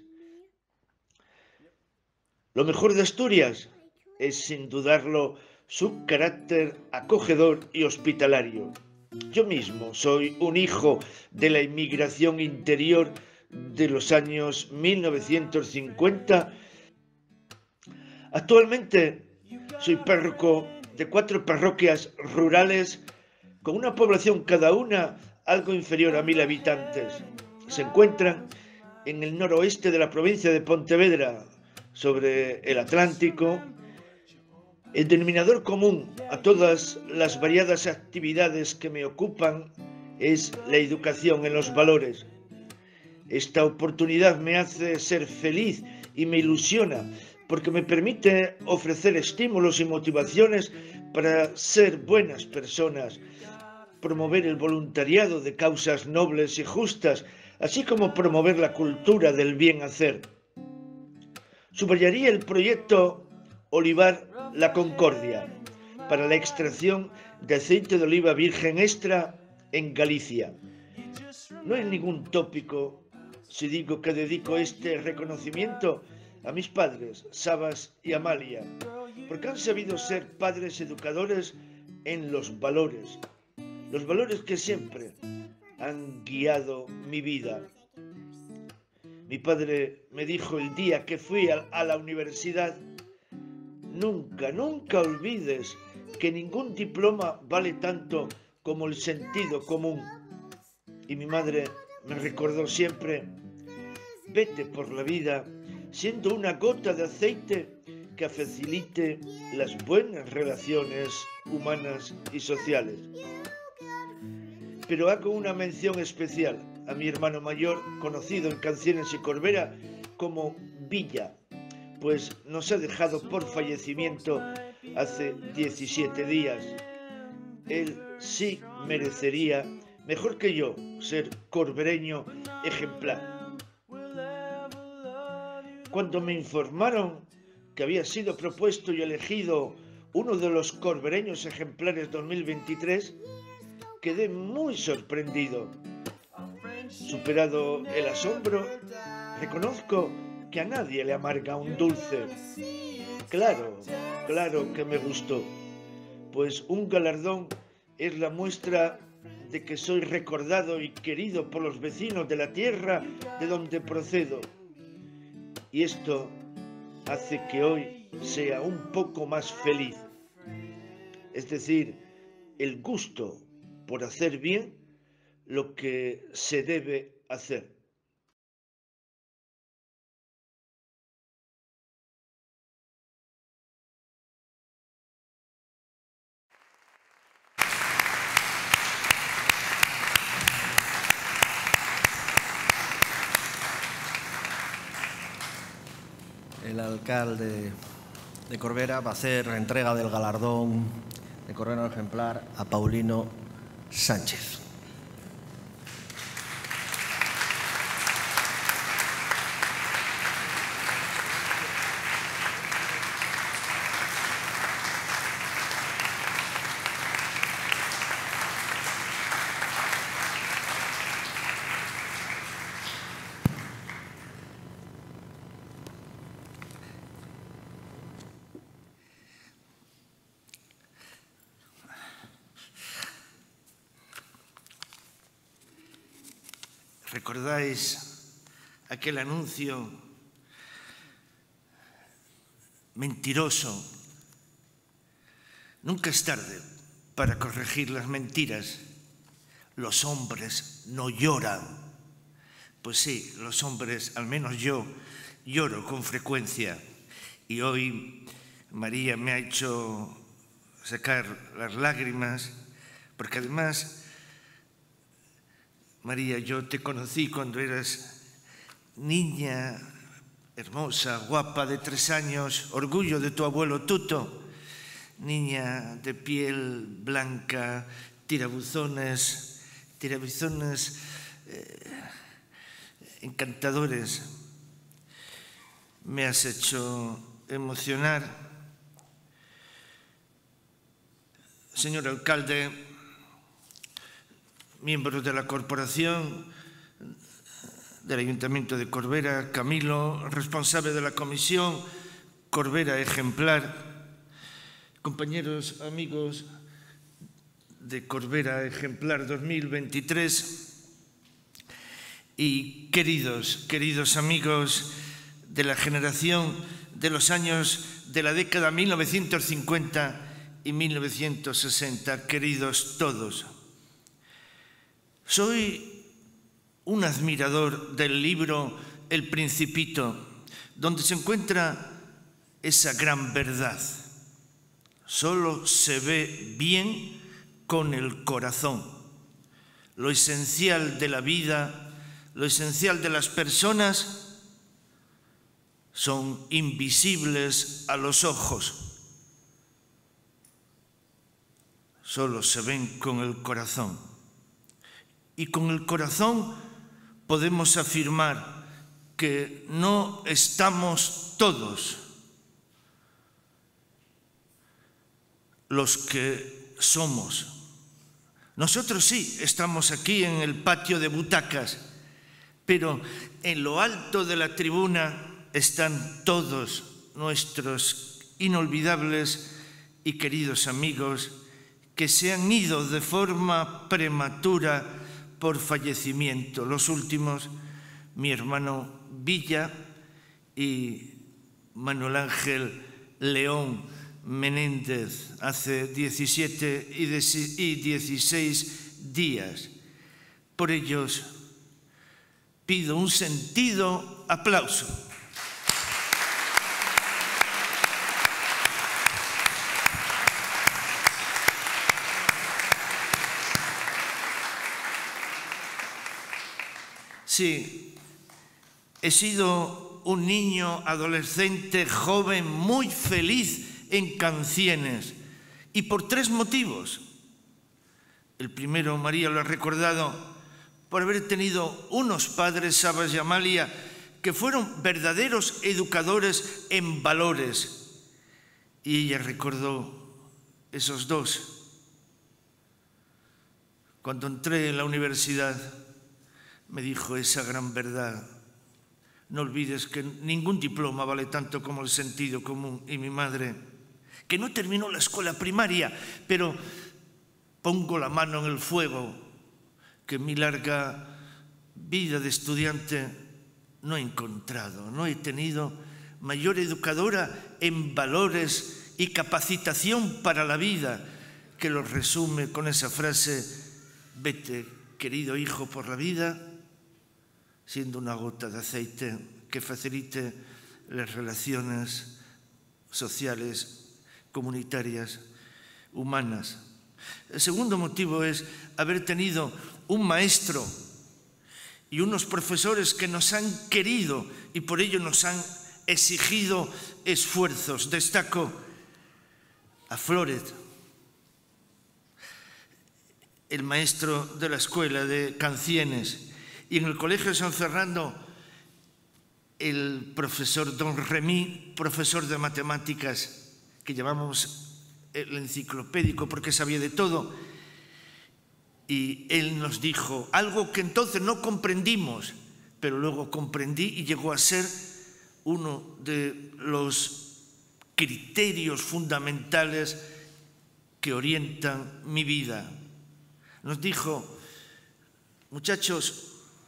Lo mejor de Asturias es, sin dudarlo, su carácter acogedor y hospitalario. Yo mismo soy un hijo de la inmigración interior de los años 1950. Actualmente Soy párroco de 4 parroquias rurales con una población cada una algo inferior a 1000 habitantes. Se encuentran en el noroeste de la provincia de Pontevedra, sobre el Atlántico. El denominador común a todas las variadas actividades que me ocupan es la educación en los valores. Esta oportunidad me hace ser feliz y me ilusiona porque me permite ofrecer estímulos y motivaciones para ser buenas personas, promover el voluntariado de causas nobles y justas, así como promover la cultura del bien hacer. Subrayaría el proyecto Olivar La Concordia para la extracción de aceite de oliva virgen extra en Galicia. No es ningún tópico si digo que dedico este reconocimiento a mis padres, Sabas y Amalia, porque han sabido ser padres educadores en los valores que siempre han guiado mi vida. Mi padre me dijo el día que fui a la universidad: nunca, nunca olvides que ningún diploma vale tanto como el sentido común. Y mi madre me recordó siempre: vete por la vida siendo una gota de aceite que facilite las buenas relaciones humanas y sociales. Pero hago una mención especial a mi hermano mayor, conocido en Canciones y Corbera como Villa, pues nos ha dejado por fallecimiento hace 17 días. Él sí merecería, mejor que yo, ser corbereño ejemplar. Cuando me informaron que había sido propuesto y elegido uno de los corbereños ejemplares 2023, quedé muy sorprendido. Superado el asombro, reconozco que a nadie le amarga un dulce. Claro que me gustó, pues un galardón es la muestra de que soy recordado y querido por los vecinos de la tierra de donde procedo. Y esto hace que hoy sea un poco más feliz. Es decir, el gusto por hacer bien lo que se debe hacer.
El alcalde de Corbera va a hacer entrega del galardón de Corberano Ejemplar a Paulino Sánchez.
¿Recordáis aquel anuncio mentiroso? Nunca es tarde para corregir las mentiras. Los hombres no lloran. Pues sí, los hombres, al menos yo, lloro con frecuencia. Y hoy María me ha hecho sacar las lágrimas, porque además, María, yo te conocí cuando eras niña, hermosa, guapa, de 3 años, orgullo de tu abuelo Tuto, niña de piel blanca, tirabuzones encantadores. Me has hecho emocionar. Señor alcalde, miembros de la corporación, del Ayuntamiento de Corbera, Camilo, responsable de la comisión Corbera Ejemplar, compañeros, amigos de Corbera Ejemplar 2023 y queridos amigos de la generación
de los años de la década 1950 y 1960, queridos todos. Soy un admirador del libro El Principito, donde se encuentra esa gran verdad. Solo se ve bien con el corazón. Lo esencial de la vida, lo esencial de las personas, son invisibles a los ojos. Solo se ven con el corazón. Y con el corazón podemos afirmar que no estamos todos los que somos. Nosotros sí estamos aquí en el patio de butacas, pero en lo alto de la tribuna están todos nuestros inolvidables y queridos amigos que se han ido de forma prematura por fallecimiento. Los últimos, mi hermano Villa y Manuel Ángel León Menéndez, hace 17 y 16 días. Por ellos pido un sentido aplauso. Sí, he sido un niño, adolescente, joven, muy feliz en Cancienes, y por 3 motivos. El primero, María lo ha recordado, por haber tenido unos padres, Sabas y Amalia, que fueron verdaderos educadores en valores. Y ella recordó esos 2. Cuando entré en la universidad, me dijo esa gran verdad: no olvides que ningún diploma vale tanto como el sentido común. Y mi madre, que no terminó la escuela primaria, pero pongo la mano en el fuego, que en mi larga vida de estudiante no he encontrado, no he tenido mayor educadora en valores y capacitación para la vida, que lo resume con esa frase: vete, querido hijo, por la vida siendo una gota de aceite que facilite las relaciones sociales, comunitarias, humanas. El segundo motivo es haber tenido un maestro y unos profesores que nos han querido y por ello nos han exigido esfuerzos. Destaco a Floret, el maestro de la escuela de Cancienes, y en el Colegio de San Fernando el profesor Don Remy, profesor de matemáticas, que llamamos el enciclopédico porque sabía de todo, y él nos dijo algo que entonces no comprendimos, pero luego comprendí y llegó a ser uno de los criterios fundamentales que orientan mi vida. Nos dijo: muchachos,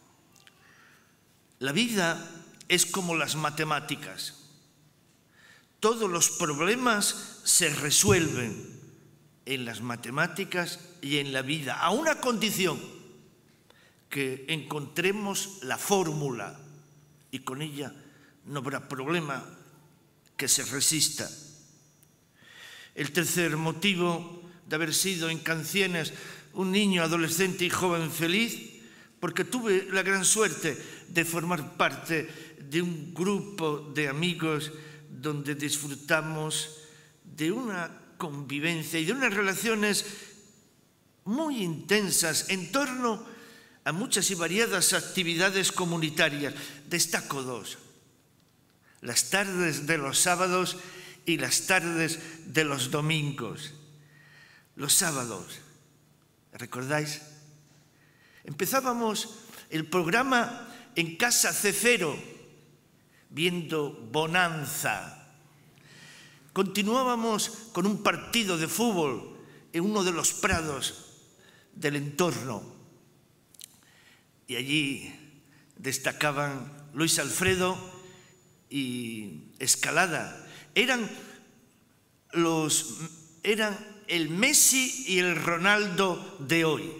la vida es como las matemáticas. Todos los problemas se resuelven en las matemáticas y en la vida, a una condición: que encontremos la fórmula, y con ella no habrá problema que se resista. El tercer motivo de haber sido en Cancienes un niño, adolescente y joven feliz, porque tuve la gran suerte de formar parte de un grupo de amigos donde disfrutamos de una convivencia y de unas relaciones muy intensas en torno a muchas y variadas actividades comunitarias. Destaco 2: las tardes de los sábados y las tardes de los domingos. Los sábados, ¿recordáis? Empezábamos el programa en Casa C0, viendo Bonanza. Continuábamos con un partido de fútbol en uno de los prados del entorno. Y allí destacaban Luis Alfredo y escalada. Eran el Messi y el Ronaldo de hoy.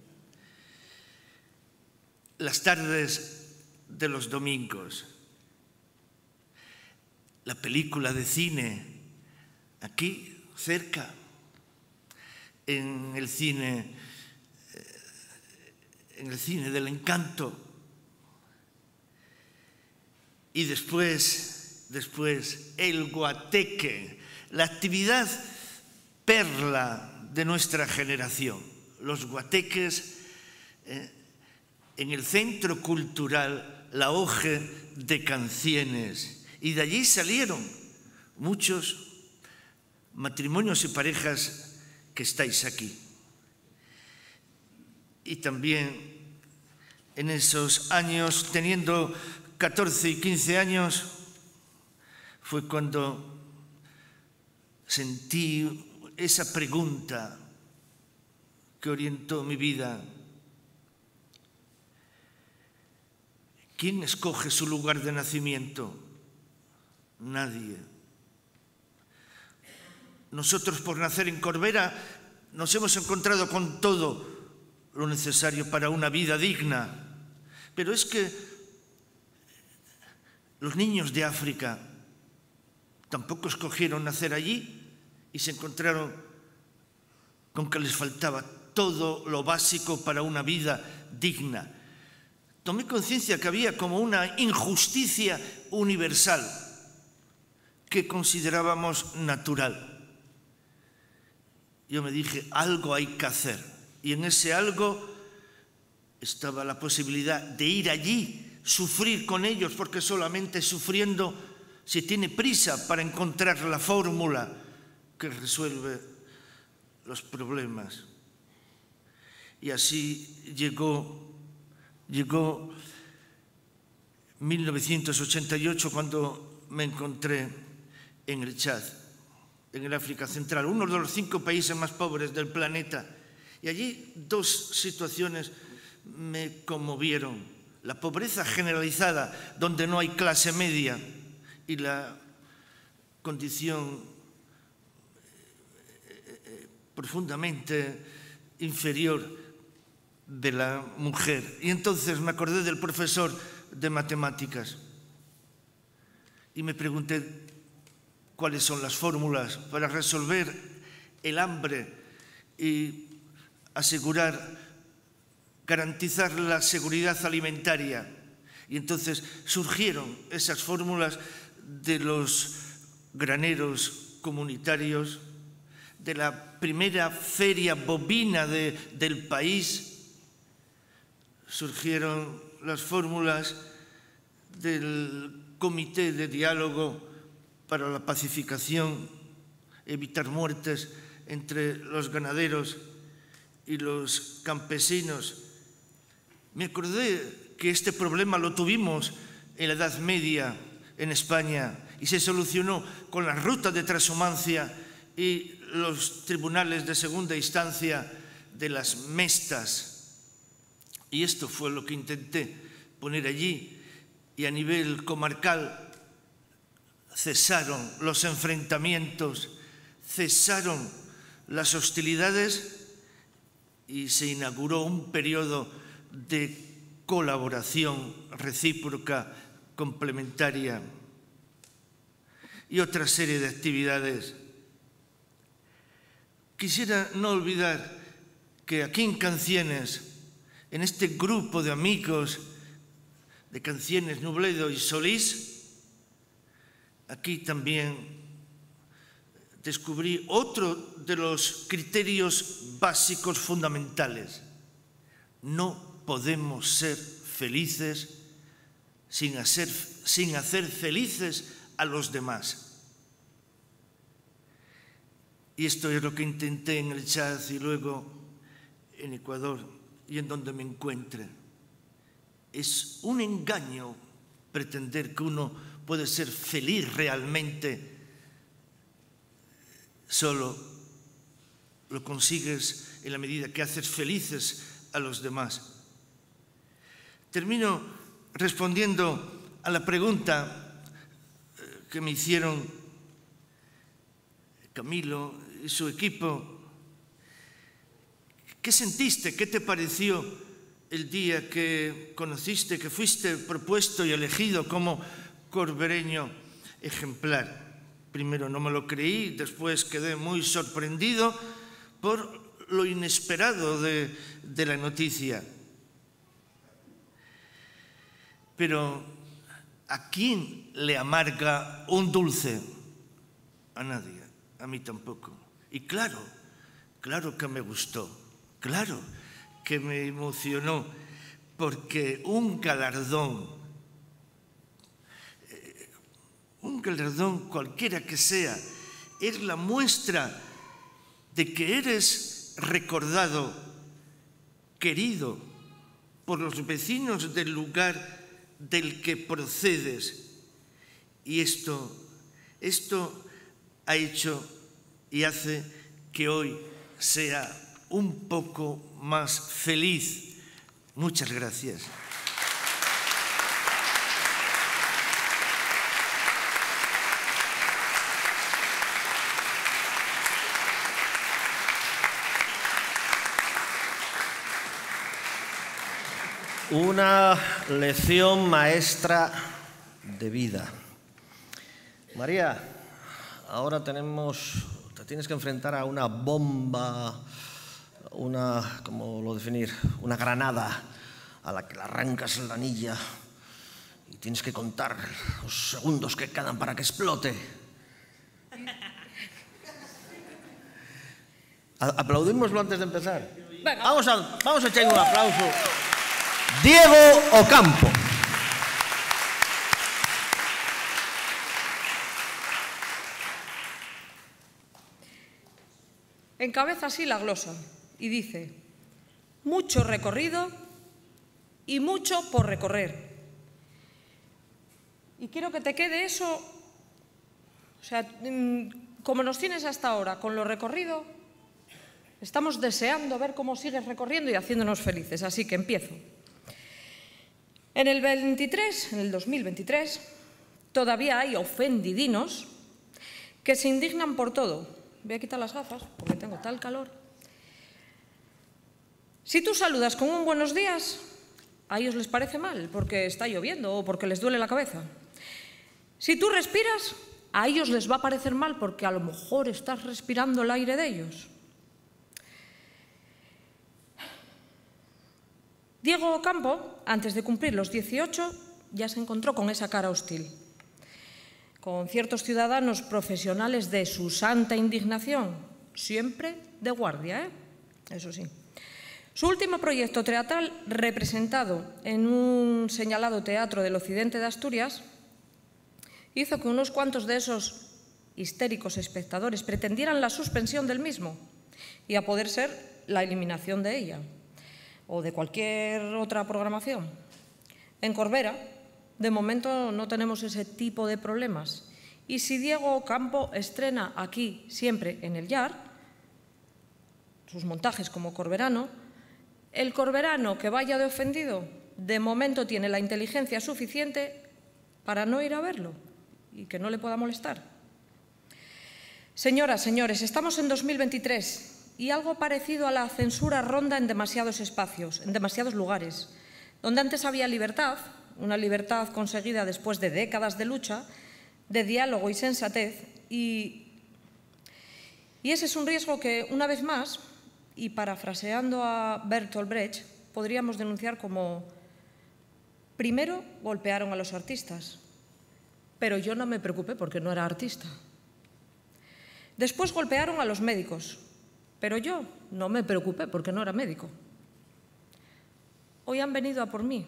Las tardes de los domingos. La película de cine, aquí cerca, en el cine del Encanto. Y después el guateque, la actividad perla de nuestra generación, los guateques en el Centro Cultural La Hoje de Cancienes, y de allí salieron muchos matrimonios y parejas que estáis aquí. Y también en esos años, teniendo 14 y 15 años, fue cuando sentí esa pregunta que orientó mi vida. ¿Quién escoge su lugar de nacimiento? Nadie. Nosotros, por nacer en Corbera, nos hemos encontrado con todo lo necesario para una vida digna. Pero es que los niños de África tampoco escogieron nacer allí y se encontraron con que les faltaba todo lo básico para una vida digna. Tomé conciencia que había como una injusticia universal que considerábamos natural. Yo me dije, algo hay que hacer. Y en ese algo estaba la posibilidad de ir allí, sufrir con ellos, porque solamente sufriendo se tiene prisa para encontrar la fórmula que resuelve los problemas. Y así llegó 1988, cuando me encontré en el Chad, en el África Central, uno de los 5 países más pobres del planeta. Y allí 2 situaciones me conmovieron. La pobreza generalizada, donde no hay clase media, y la condición profundamente inferior de la mujer. Y entonces me acordé del profesor de matemáticas y me pregunté cuáles son las fórmulas para resolver el hambre y garantizar la seguridad alimentaria. Y entonces surgieron esas fórmulas de los graneros comunitarios, de la primera feria bovina del país, surgieron las fórmulas del Comité de Diálogo para la Pacificación, evitar muertes entre los ganaderos y los campesinos. Me acordé que este problema lo tuvimos en la Edad Media en España y se solucionó con la ruta de transhumancia y los tribunales de segunda instancia de las mestas. Y esto fue lo que intenté poner allí, y a nivel comarcal cesaron los enfrentamientos, cesaron las hostilidades y se inauguró un periodo de colaboración recíproca, complementaria y otra serie de actividades. Quisiera no olvidar que aquí en Cancienes, en este grupo de amigos de Cancienes, Nubledo y Solís, aquí también descubrí otro de los criterios básicos fundamentales. No podemos ser felices sin hacer felices a los demás. Y esto es lo que intenté en el Chad y luego en Ecuador y en donde me encuentre. Es un engaño pretender que uno puede ser feliz realmente. Solo lo consigues en la medida que haces felices a los demás. Termino respondiendo a la pregunta que me hicieron Camilo y su equipo. ¿Qué sentiste? ¿Qué te pareció el día que conociste, que fuiste propuesto y elegido como corbereño ejemplar? Primero no me lo creí, después quedé muy sorprendido por lo inesperado de la noticia. Pero ¿a quién le amarga un dulce? A nadie, a mí tampoco. Y claro que me gustó, claro que me emocionó, porque un galardón cualquiera que sea, es la muestra de que eres recordado, querido por los vecinos del lugar del que procedes. Y esto ha hecho y hace que hoy sea un poco más feliz. Muchas gracias.
Una lección maestra de vida. María, ahora te tienes que enfrentar a una bomba, ¿cómo lo definir? Una granada a la que le arrancas la anilla y tienes que contar los segundos que quedan para que explote. Aplaudímoslo antes de empezar. Venga. Vamos a echar un aplauso. Diego Ocampo.
Encabeza así la glosa y dice: mucho recorrido y mucho por recorrer. Y quiero que te quede eso, o sea, como nos tienes hasta ahora, con lo recorrido, estamos deseando ver cómo sigues recorriendo y haciéndonos felices, así que empiezo. En el 2023, todavía hay ofendidinos que se indignan por todo. Voy a quitar las gafas porque tengo tal calor. Si tú saludas con un buenos días, a ellos les parece mal porque está lloviendo o porque les duele la cabeza. Si tú respiras, a ellos les va a parecer mal porque a lo mejor estás respirando el aire de ellos. Diego Ocampo, antes de cumplir los 18, ya se encontró con esa cara hostil, con ciertos ciudadanos profesionales de su santa indignación, siempre de guardia, eso sí. Su último proyecto teatral, representado en un señalado teatro del occidente de Asturias, hizo que unos cuantos de esos histéricos espectadores pretendieran la suspensión del mismo y, a poder ser, la eliminación de ella o de cualquier otra programación. En Corbera, de momento, no tenemos ese tipo de problemas. Y si Diego Ocampo estrena aquí, siempre en el Yar, sus montajes como corberano, el corberano que vaya de ofendido, de momento tiene la inteligencia suficiente para no ir a verlo y que no le pueda molestar. Señoras, señores, estamos en 2023 y algo parecido a la censura ronda en demasiados espacios, en demasiados lugares. Donde antes había libertad, una libertad conseguida después de décadas de lucha, de diálogo y sensatez, y ese es un riesgo que, una vez más, y parafraseando a Bertolt Brecht, podríamos denunciar como: primero golpearon a los artistas, pero yo no me preocupé porque no era artista. Después golpearon a los médicos, pero yo no me preocupé porque no era médico. Hoy han venido a por mí,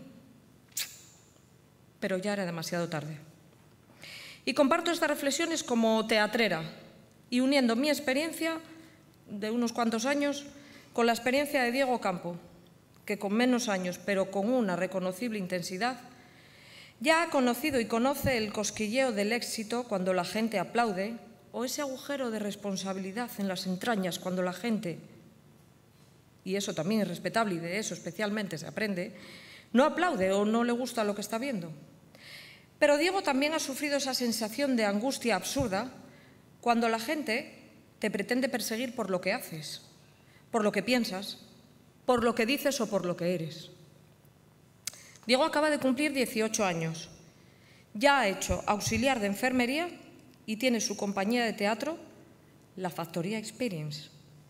pero ya era demasiado tarde. Y comparto estas reflexiones como teatrera y uniendo mi experiencia de unos cuantos años con la experiencia de Diego Ocampo, que con menos años, pero con una reconocible intensidad, ya ha conocido y conoce el cosquilleo del éxito cuando la gente aplaude, o ese agujero de responsabilidad en las entrañas cuando la gente, y eso también es respetable y de eso especialmente se aprende, no aplaude o no le gusta lo que está viendo. Pero Diego también ha sufrido esa sensación de angustia absurda cuando la gente te pretende perseguir por lo que haces, por lo que piensas, por lo que dices o por lo que eres. Diego acaba de cumplir 18 años. Ya ha hecho auxiliar de enfermería y tiene su compañía de teatro, La Factoría Experience.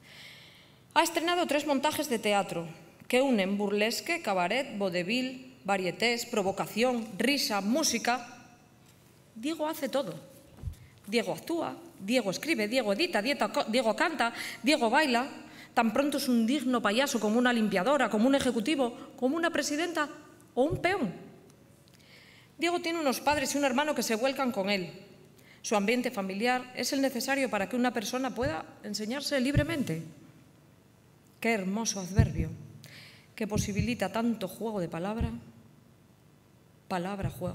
Ha estrenado 3 montajes de teatro que unen burlesque, cabaret, vodevil, varietés, provocación, risa, música. Diego hace todo. Diego actúa, Diego escribe, Diego edita, Diego canta, Diego baila. Tan pronto es un digno payaso como una limpiadora, como un ejecutivo, como una presidenta o un peón. Diego tiene unos padres y un hermano que se vuelcan con él. Su ambiente familiar es el necesario para que una persona pueda enseñarse libremente. Qué hermoso adverbio que posibilita tanto juego de palabra, palabra-juego,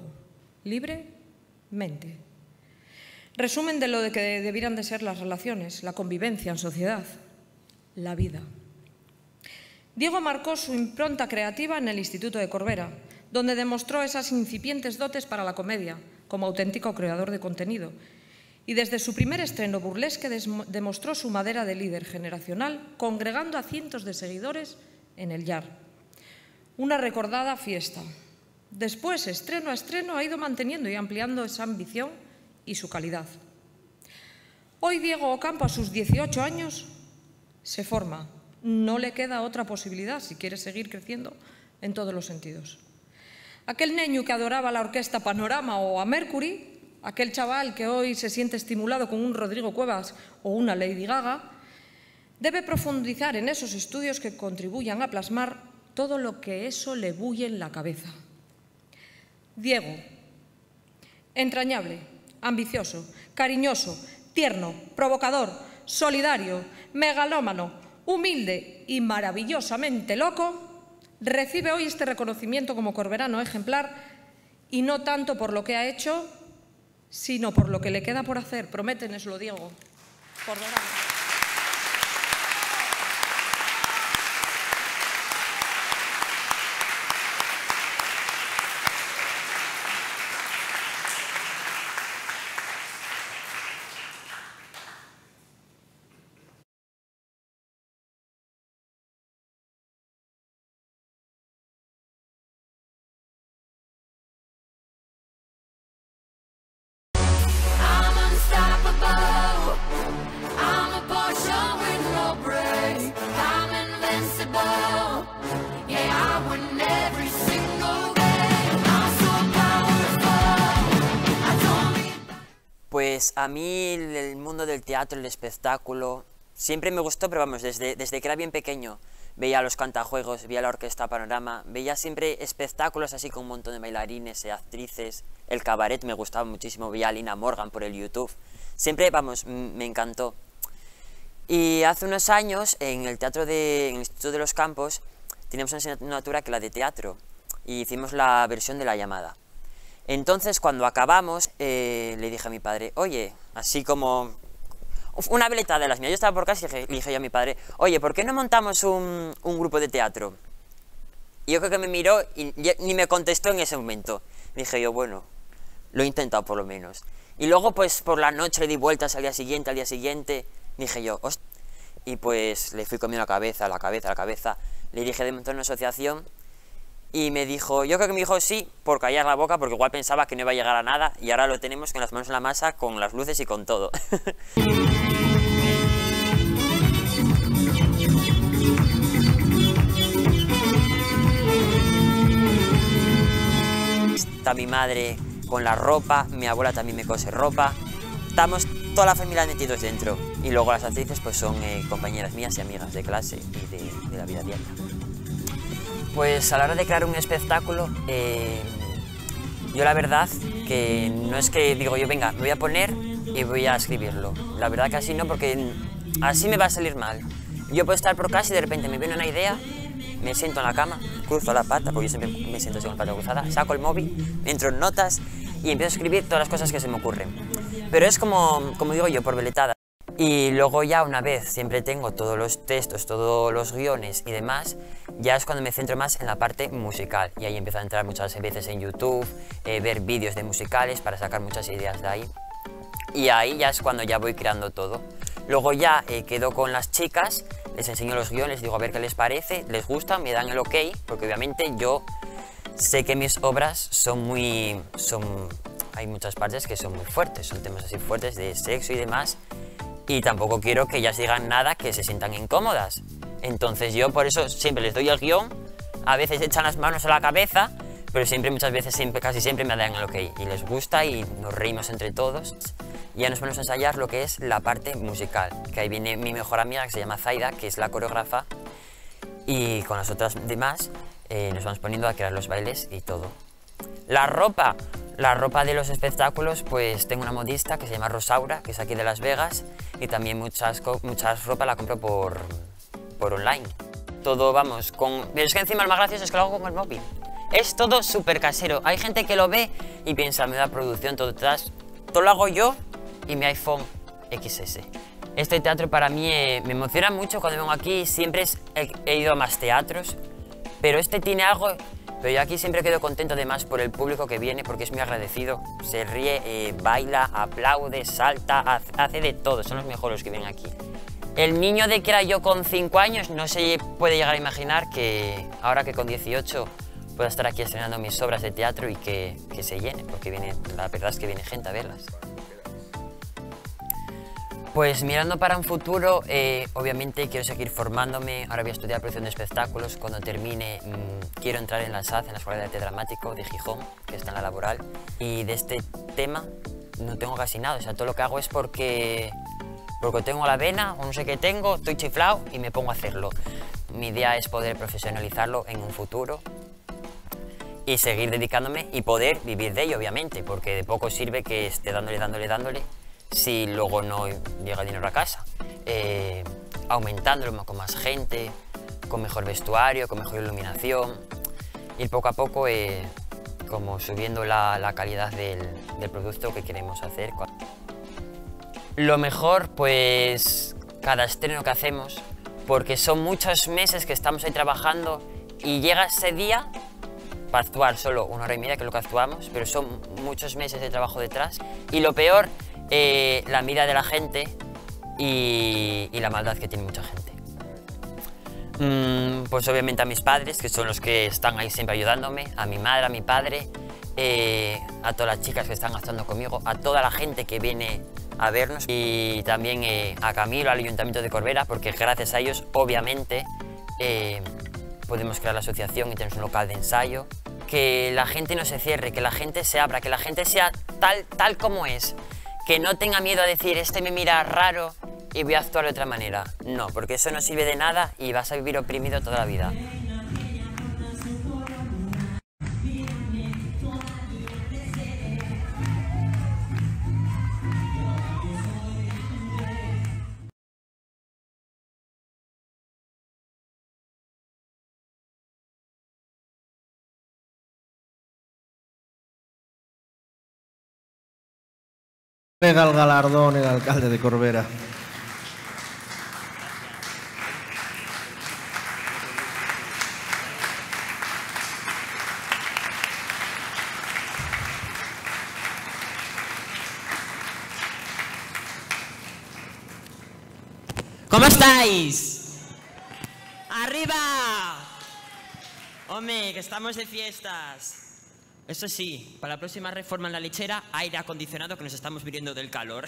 libremente. Resumen de lo de que debieran de ser las relaciones, la convivencia en sociedad, la vida. Diego marcó su impronta creativa en el Instituto de Corbera, donde demostró esas incipientes dotes para la comedia, como auténtico creador de contenido. Y desde su primer estreno burlesque demostró su madera de líder generacional, congregando a cientos de seguidores en el Yar. Una recordada fiesta. Después, estreno a estreno, ha ido manteniendo y ampliando esa ambición y su calidad. Hoy Diego Ocampo, a sus 18 años, se forma. No le queda otra posibilidad si quiere seguir creciendo en todos los sentidos. Aquel niño que adoraba la orquesta Panorama o a Mercury, aquel chaval que hoy se siente estimulado con un Rodrigo Cuevas o una Lady Gaga, debe profundizar en esos estudios que contribuyan a plasmar todo lo que eso le bulle en la cabeza. Diego, entrañable, ambicioso, cariñoso, tierno, provocador, solidario, megalómano, humilde y maravillosamente loco, recibe hoy este reconocimiento como corberano ejemplar y no tanto por lo que ha hecho, sino por lo que le queda por hacer. Prométenoslo, Diego. Corberano.
Pues a mí el mundo del teatro, el espectáculo, siempre me gustó, pero vamos, desde que era bien pequeño. Veía los cantajuegos, veía la orquesta Panorama, veía siempre espectáculos así con un montón de bailarines y actrices. El cabaret me gustaba muchísimo, veía a Lina Morgan por el YouTube. Siempre, vamos, me encantó. Y hace unos años, en el Instituto de los Campos, teníamos una asignatura que era de teatro, y hicimos la versión de La Llamada. Entonces, cuando acabamos, le dije a mi padre, oye, así como una veleta de las mías, yo estaba por casa y le dije yo a mi padre, oye, ¿por qué no montamos un grupo de teatro? Y yo creo que me miró y ni me contestó en ese momento. Dije yo, bueno, lo he intentado por lo menos. Y luego, pues, por la noche le di vueltas al día siguiente, dije yo, hostia. Y pues le fui comiendo la cabeza, le dije de montar una asociación. Y me dijo, yo creo que me dijo sí, por callar la boca, porque igual pensaba que no iba a llegar a nada, y ahora lo tenemos con las manos en la masa, con las luces y con todo. Está mi madre con la ropa, mi abuela también me cose ropa, estamos toda la familia metidos dentro, y luego las actrices pues son compañeras mías y amigas de clase y de la vida diaria. Pues a la hora de crear un espectáculo, yo la verdad que no es que digo yo, venga, me voy a poner y voy a escribirlo. La verdad que así no, porque así me va a salir mal. Yo puedo estar por casa y de repente me viene una idea, me siento en la cama, cruzo la pata, porque yo siempre me siento así con la pata cruzada, saco el móvil, entro en notas y empiezo a escribir todas las cosas que se me ocurren. Pero es como digo yo, por veletada. Y luego ya una vez siempre tengo todos los textos, todos los guiones y demás, ya es cuando me centro más en la parte musical. Y ahí empiezo a entrar muchas veces en YouTube, ver vídeos de musicales para sacar muchas ideas de ahí. Y ahí ya es cuando ya voy creando todo. Luego ya quedo con las chicas, les enseño los guiones, digo a ver qué les parece, les gusta, me dan el ok, porque obviamente yo sé que mis obras hay muchas partes que son muy fuertes, son temas así fuertes de sexo y demás. Y tampoco quiero que ellas digan nada que se sientan incómodas. Entonces yo por eso siempre les doy el guión, a veces echan las manos a la cabeza, pero muchas veces, casi siempre me dan el ok. Y les gusta y nos reímos entre todos. Y ya nos ponemos a ensayar lo que es la parte musical, que ahí viene mi mejor amiga que se llama Zaida, que es la coreógrafa. Y con las otras demás nos vamos poniendo a crear los bailes y todo. La ropa de los espectáculos, pues tengo una modista que se llama Rosaura, que es aquí de Las Vegas, y también muchas ropa la compro por online. Todo vamos con... Pero es que encima lo más gracioso es que lo hago con el móvil. Es todo súper casero. Hay gente que lo ve y piensa, me da producción, todo lo hago yo y mi iPhone XS. Este teatro para mí me emociona mucho cuando vengo aquí. Siempre he ido a más teatros, pero este tiene algo... Pero yo aquí siempre quedo contento además por el público que viene, porque es muy agradecido. Se ríe, baila, aplaude, salta, hace de todo. Son los mejores los que vienen aquí. El niño de que era yo con 5 años no se puede llegar a imaginar que ahora que con 18 pueda estar aquí estrenando mis obras de teatro y que se llene, porque la verdad es que viene gente a verlas. Pues mirando para un futuro, obviamente quiero seguir formándome. Ahora voy a estudiar producción de espectáculos. Cuando termine quiero entrar en la SAD, en la Escuela de Arte Dramático de Gijón, que está en la Laboral. Y de este tema no tengo casi nada, o sea, todo lo que hago es porque tengo la vena o no sé qué tengo, estoy chiflado y me pongo a hacerlo. Mi idea es poder profesionalizarlo en un futuro y seguir dedicándome y poder vivir de ello, obviamente, porque de poco sirve que esté dándole si luego no llega dinero a casa. Aumentándolo con más gente, con mejor vestuario, con mejor iluminación, y poco a poco como subiendo la calidad del producto que queremos hacer. Lo mejor, pues cada estreno que hacemos, porque son muchos meses que estamos ahí trabajando y llega ese día para actuar solo 1 hora y media, que es lo que actuamos, pero son muchos meses de trabajo detrás. Y lo peor, la mirada de la gente y la maldad que tiene mucha gente. Pues obviamente a mis padres, que son los que están ahí siempre ayudándome, a mi madre, a mi padre, a todas las chicas que están actuando conmigo, a toda la gente que viene a vernos, y también a Camilo, al Ayuntamiento de Corbera, porque gracias a ellos obviamente podemos crear la asociación y tenemos un local de ensayo. Que la gente no se cierre, que la gente se abra, que la gente sea tal como es. Que no tenga miedo a decir, este me mira raro y voy a actuar de otra manera. No, porque eso no sirve de nada y vas a vivir oprimido toda la vida.
Pega el galardón el alcalde de Corbera.
¿Cómo estáis? ¡Arriba! Hombre, que estamos de fiestas. Eso sí, para la próxima reforma en la lechera, aire acondicionado, que nos estamos muriendo del calor.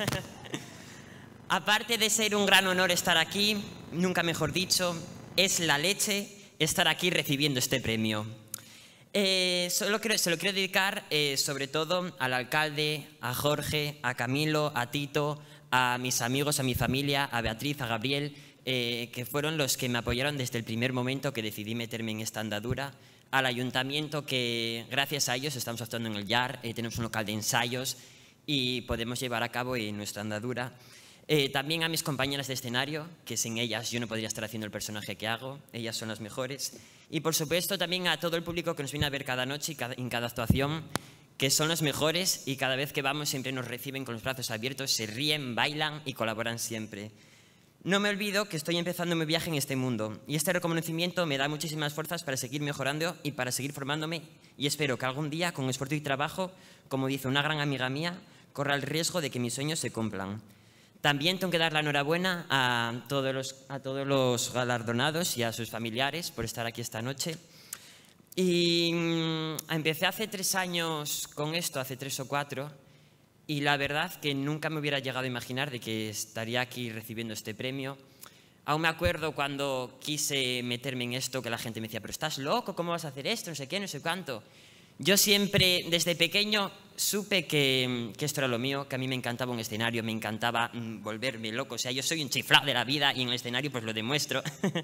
Aparte de ser un gran honor estar aquí, nunca mejor dicho, es la leche estar aquí recibiendo este premio. Se lo quiero dedicar sobre todo al alcalde, a Jorge, a Camilo, a Tito, a mis amigos, a mi familia, a Beatriz, a Gabriel, que fueron los que me apoyaron desde el primer momento que decidí meterme en esta andadura. Al ayuntamiento, que gracias a ellos estamos actuando en el YAR, tenemos un local de ensayos y podemos llevar a cabo nuestra andadura. También a mis compañeras de escenario, que sin ellas yo no podría estar haciendo el personaje que hago, ellas son las mejores. Y por supuesto también a todo el público que nos viene a ver cada noche y en cada actuación, que son los mejores y cada vez que vamos siempre nos reciben con los brazos abiertos, se ríen, bailan y colaboran siempre. No me olvido que estoy empezando mi viaje en este mundo y este reconocimiento me da muchísimas fuerzas para seguir mejorando y para seguir formándome y espero que algún día, con esfuerzo y trabajo, como dice una gran amiga mía, corra el riesgo de que mis sueños se cumplan. También tengo que dar la enhorabuena a todos los galardonados y a sus familiares por estar aquí esta noche. Y empecé hace 3 años con esto, hace 3 o 4, y la verdad que nunca me hubiera llegado a imaginar de que estaría aquí recibiendo este premio. Aún me acuerdo cuando quise meterme en esto, que la gente me decía, pero estás loco, ¿cómo vas a hacer esto? No sé qué, no sé cuánto. Yo siempre, desde pequeño, supe que esto era lo mío, que a mí me encantaba un escenario, me encantaba volverme loco. O sea, yo soy un chiflado de la vida y en el escenario pues lo demuestro.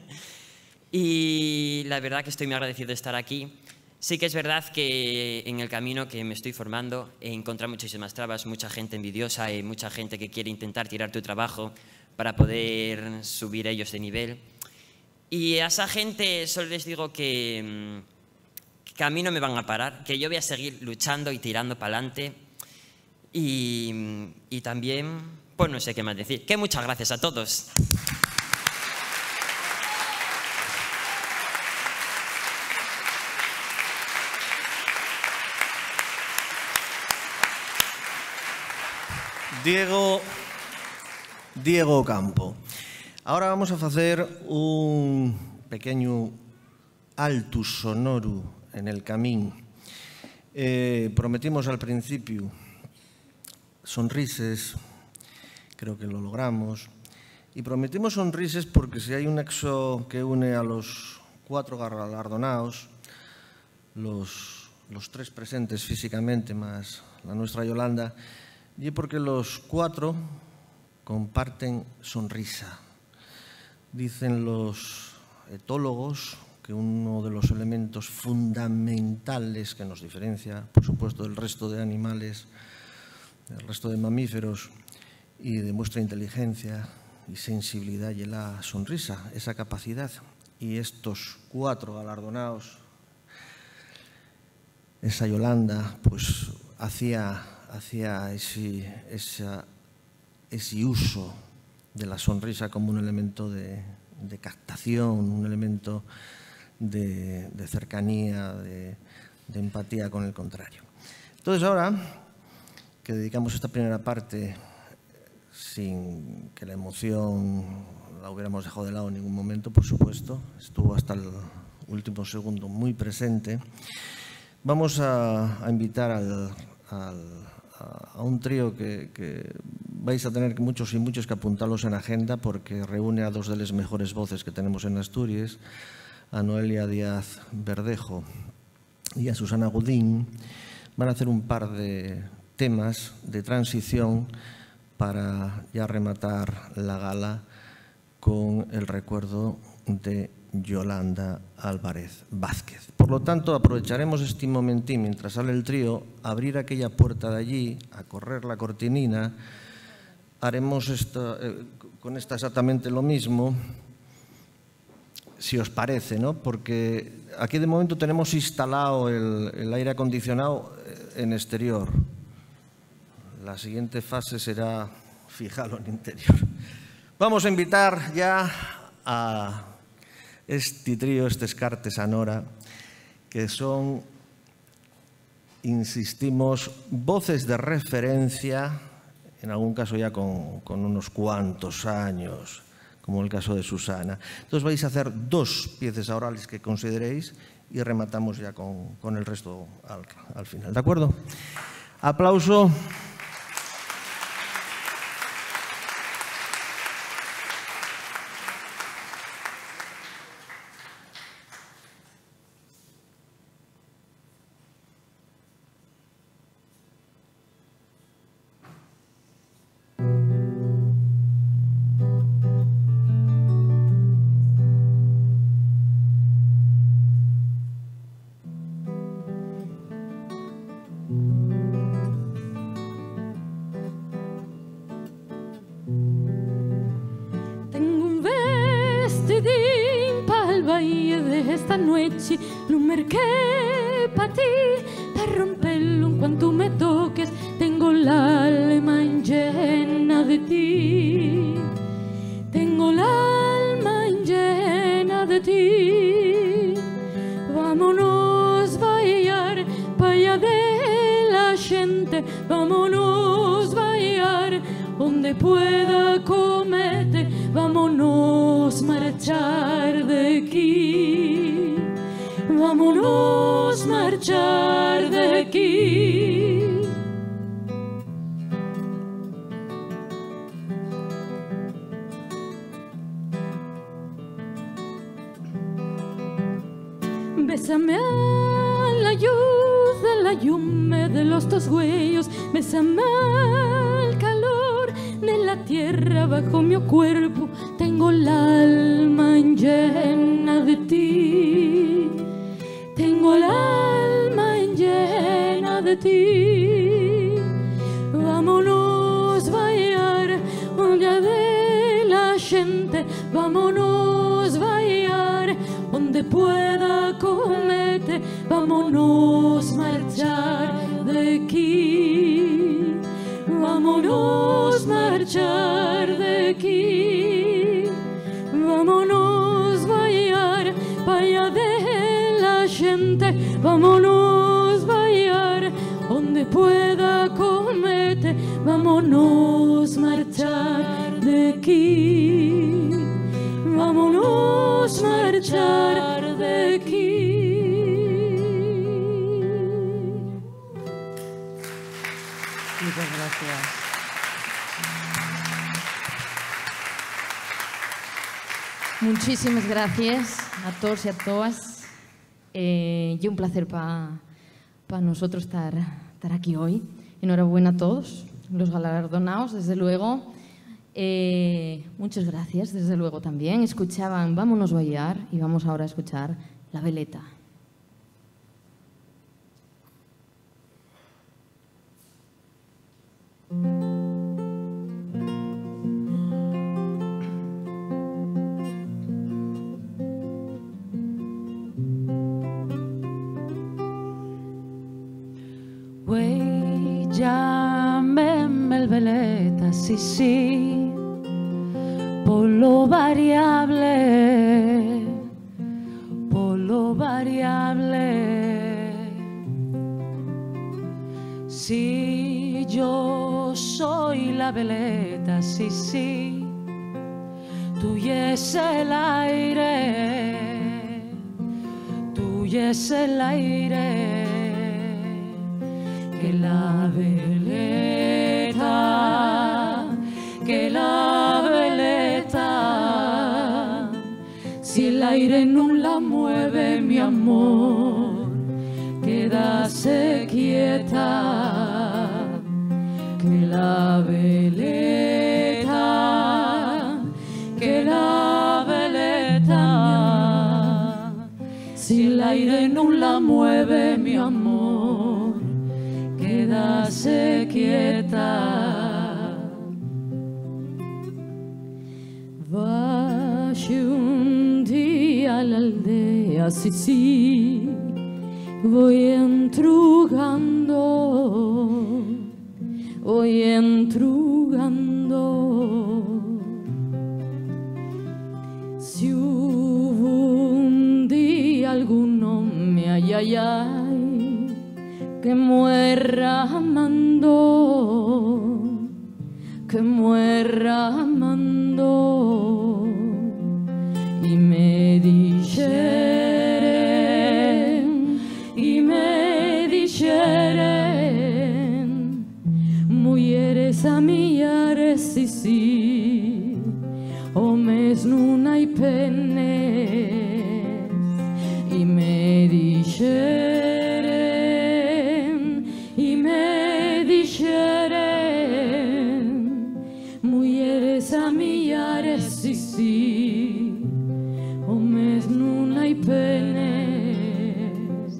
Y la verdad que estoy muy agradecido de estar aquí. Sí que es verdad que en el camino que me estoy formando he encontrado muchísimas trabas, mucha gente envidiosa, mucha gente que quiere intentar tirar tu trabajo para poder subir ellos de nivel. Y a esa gente solo les digo que a mí no me van a parar, que yo voy a seguir luchando y tirando para adelante. Y también, pues no sé qué más decir, que muchas gracias a todos.
Diego Campo. Ahora vamos a facer un pequeño altus sonoro en el camín. Prometimos al principio sonrises, creo que lo logramos, y prometimos sonrises porque si hay un nexo que une a los 4 galardonados, los 3 presentes físicamente más la nuestra Yolanda, y porque los 4 comparten sonrisa. Dicen los etólogos que uno de los elementos fundamentales que nos diferencia, por supuesto, del resto de animales, del resto de mamíferos, y demuestra inteligencia y sensibilidad y la sonrisa, esa capacidad. Y estos 4 galardonados, esa Yolanda, pues hacía ese uso de la sonrisa como un elemento de captación, un elemento de cercanía, de empatía con el contrario. Entonces ahora que dedicamos esta primera parte sin que la emoción la hubiéramos dejado de lado en ningún momento, por supuesto, estuvo hasta el último segundo muy presente, vamos a invitar a un trío que vais a tener muchos y muchos que apuntarlos en agenda porque reúne a 2 de las mejores voces que tenemos en Asturias, a Noelia Díaz Verdejo y a Susana Godín. Van a hacer un par de temas de transición para ya rematar la gala con el recuerdo de Yolanda Álvarez Vázquez. Por lo tanto, aprovecharemos este momentín mientras sale el trío, abrir aquella puerta de allí, a correr la cortinina. Haremos con esta exactamente lo mismo, si os parece, ¿no? Porque aquí de momento tenemos instalado el aire acondicionado en exterior. La siguiente fase será fijarlo en interior. Vamos a invitar ya a este trío, este Escarte Sanora, que son, insistimos, voces de referencia, en algún caso ya con unos cuantos años, como el caso de Susana. Entonces vais a hacer 2 piezas orales que consideréis y rematamos ya con el resto al final. ¿De acuerdo? Aplauso.
Esta noche no merqué pa ti, para romperlo en cuanto me toques. Tengo la alma llena de ti. Tengo la alma llena de ti. Vámonos bailar pa' allá de la gente. Vámonos bailar donde pueda comerte. Vámonos marchar de aquí. Vámonos marchar de aquí. Bésame a la luz de la llumia de los dos huellos. Bésame al calor de la tierra bajo mi cuerpo. Tengo la alma llena de ti. Tengo el alma llena de ti. Vámonos bailar olla de la gente. Vámonos bailar donde pueda comerte. Vámonos marchar de aquí. Vámonos marchar de aquí. Vámonos bailar pa' allá de la gente. Vámonos bailar donde pueda comerte. Vámonos marchar de aquí. Vámonos marchar de aquí.
Muchas gracias. Muchísimas gracias a todos y a todas. Y un placer para nosotros estar aquí hoy. Enhorabuena a todos los galardonados, desde luego. Muchas gracias, desde luego también. Escuchaban Vámonos bailar y vamos ahora a escuchar La Veleta.
Güey, llámeme el veleta, sí, sí, por lo variable, por lo variable. Si yo soy la veleta, sí, sí, tuyo es el aire, tuyo es el aire. Que la veleta, si el aire no la mueve, mi amor, quédase quieta. Que la veleta, si el aire no la mueve, mi amor, quédase quieta. Vaya un día a la aldea, sí, sí, voy entrugando, voy entrugando. Si hubo un día alguno me ay, ay, ay, que muera amando, que muera amando. Y me dijeren, mujeres a millares, sí, sí, homes nun hay penes. Y me dijeren, mujeres a millares, sí, sí, homes nun hay penes.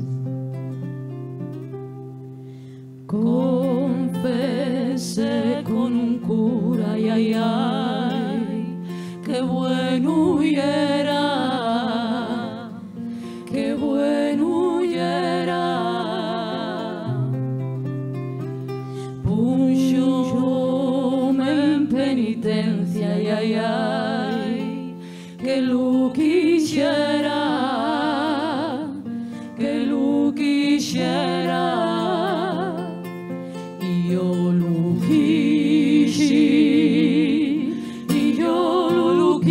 Confesé con un cura, ay, ay, ay, qué bueno era, qué bueno era. lo quisiera, y yo lo quise, y yo lo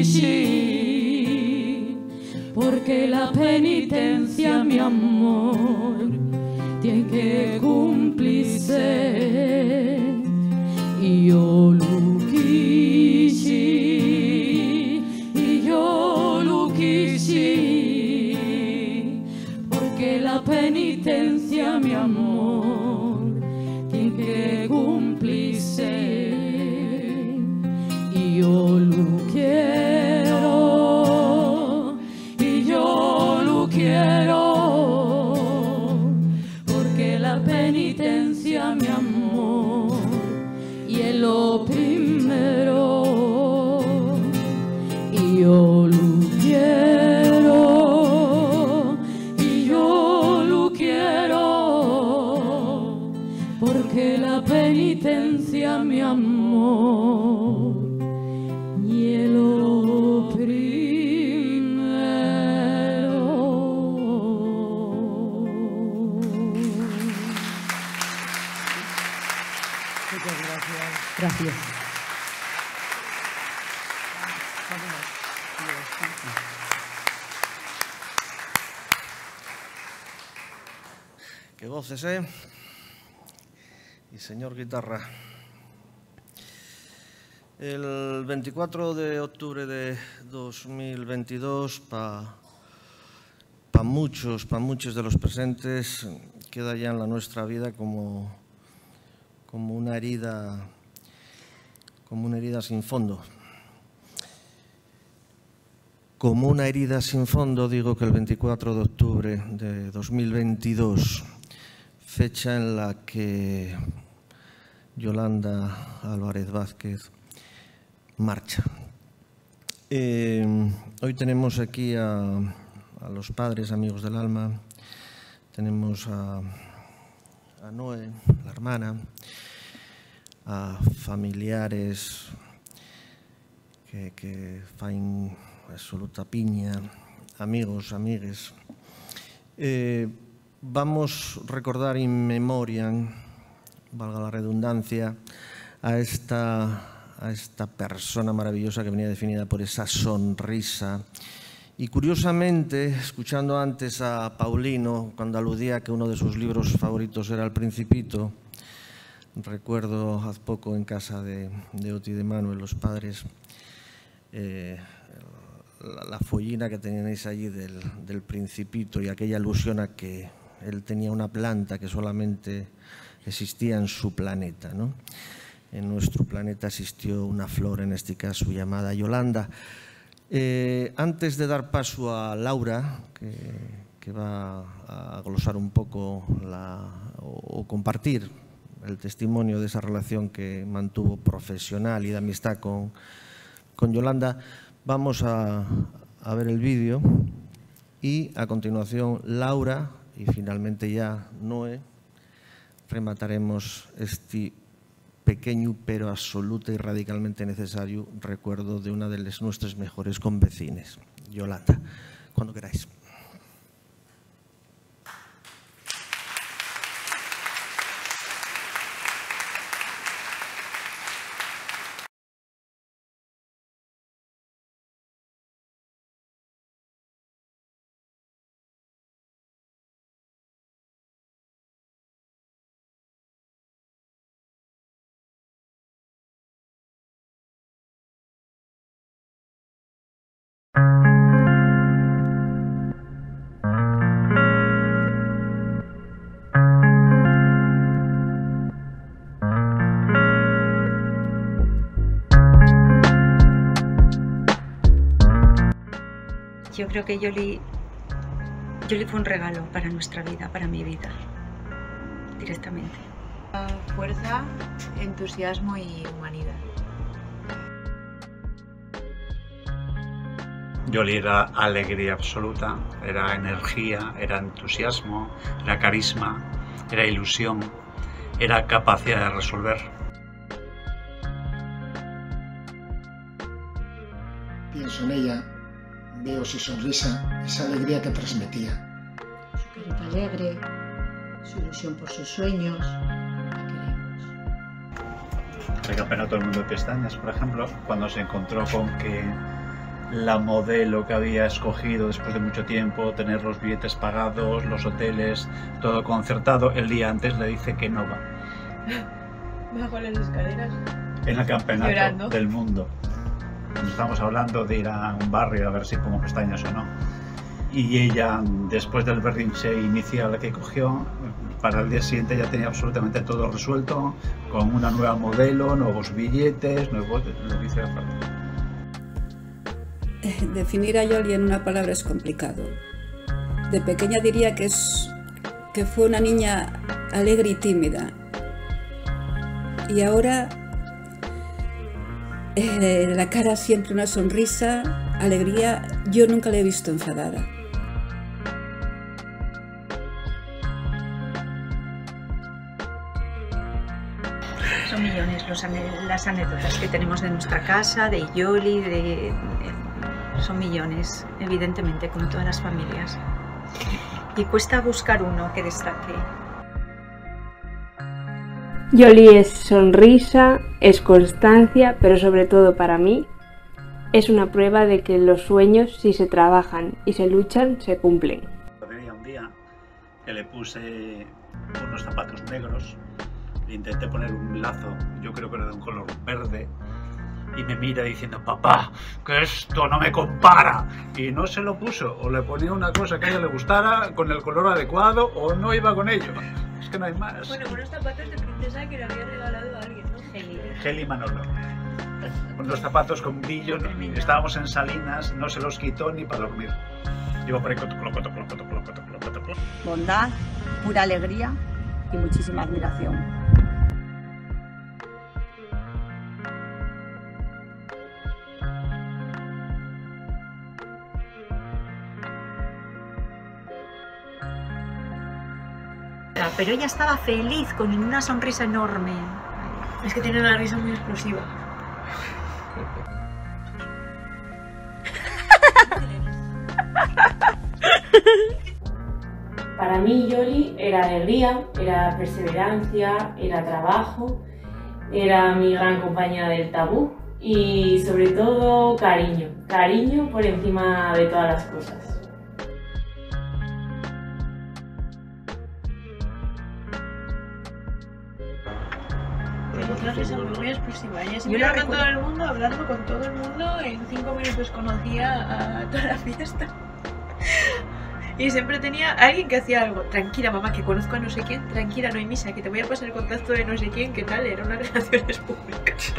quise, porque la penitencia, mi amor, tiene que cumplirse, y yo lo quise, y yo lo quise, porque la penitencia, mi amor, tiene que cumplirse, y yo lo quiero, y yo lo quiero, porque la penitencia, mi amor, y es lo primero, y yo lo quiero, y yo lo quiero, porque la penitencia, mi amor, y es lo primero.
Muchas gracias.
Gracias.
Que goces, Y señor guitarra. El 24 de octubre de 2022, para muchos de los presentes, queda ya en la nuestra vida como una herida sin fondo. Como una herida sin fondo, digo que el 24 de octubre de 2022, fecha en la que Yolanda Álvarez Vázquez marcha. Hoy tenemos aquí a los padres, amigos del alma, tenemos a Noé, la hermana, a familiares que fan absoluta piña, amigos, amigues. Vamos a recordar in memoriam, valga la redundancia, a esta persona maravillosa que venía definida por esa sonrisa. Y curiosamente, escuchando antes a Paulino, cuando aludía que uno de sus libros favoritos era El Principito, recuerdo hace poco en casa de Oti y de Manuel, los padres, la follina que teníais allí del Principito y aquella alusión a que él tenía una planta que solamente existía en su planeta, ¿no? En nuestro planeta existió una flor, en este caso llamada Yolanda. Antes de dar paso a Laura, que va a glosar un poco o compartir el testimonio de esa relación que mantuvo profesional y de amistad con Yolanda, vamos a ver el vídeo y a continuación Laura y finalmente ya Noé remataremos este pequeño pero absoluto y radicalmente necesario recuerdo de una de las nuestras mejores convecines, Yolanda. Cuando queráis.
Yo creo que Yoli fue un regalo para nuestra vida, para mi vida, directamente.
Fuerza, entusiasmo y humanidad.
Yoli era alegría absoluta, era energía, era entusiasmo, era carisma, era ilusión, era capacidad de resolver.
Pienso en ella, veo su sonrisa, esa alegría que transmitía. Rita Alegre, su ilusión por sus sueños. La queremos.
El Campeonato del Mundo de Pestañas, por ejemplo, cuando se encontró con que la modelo que había escogido después de mucho tiempo, tener los billetes pagados, los hoteles, todo concertado, el día antes le dice que no va.
Bajo las escaleras.
En el Campeonato
Llorando.
del Mundo. Cuando estamos hablando de ir a un barrio a ver si pongo pestañas o no. Y ella, después del berrinche inicial que cogió, para el día siguiente ya tenía absolutamente todo resuelto, con una nueva modelo, nuevos billetes, lo que hiciera falta.
Definir a Yoli en una palabra es complicado. De pequeña diría que fue una niña alegre y tímida. Y ahora la cara siempre una sonrisa, alegría. Yo nunca la he visto enfadada.
Son millones las anécdotas que tenemos de nuestra casa, de Yoli, son millones, evidentemente, como todas las familias. Y cuesta buscar uno que destaque.
Yoli es sonrisa, es constancia, pero sobre todo para mí es una prueba de que los sueños, si se trabajan y se luchan, se cumplen.
Tenía un día que le puse unos zapatos negros, le intenté poner un lazo, yo creo que era de un color verde, y me mira diciendo, papá, que esto no me compara. Y no se lo puso, o le ponía una cosa que a ella le gustara con el color adecuado, o no iba con ello. Es que no hay más.
Bueno, unos zapatos de princesa que le había regalado a alguien, ¿no?
Heli Manolo. Unos zapatos con brillo, estábamos en Salinas, no se los quitó ni para dormir. Iba por ahí,
bondad, pura alegría y muchísima admiración.
Pero ella estaba feliz, con una sonrisa enorme.
Es que tiene una risa muy explosiva.
Para mí Yoli era alegría, era perseverancia, era trabajo, era mi gran compañera del tabú y sobre todo cariño, cariño por encima de todas las cosas.
Una risa muy explosiva. Ella siempre iba con todo el mundo, hablando con todo el mundo. En 5 minutos conocía a toda la fiesta. Y siempre tenía alguien que hacía algo. Tranquila, mamá, que conozco a no sé quién. Tranquila, no hay misa, que te voy a pasar el contacto de no sé quién. ¿Qué tal? Era unas relaciones públicas.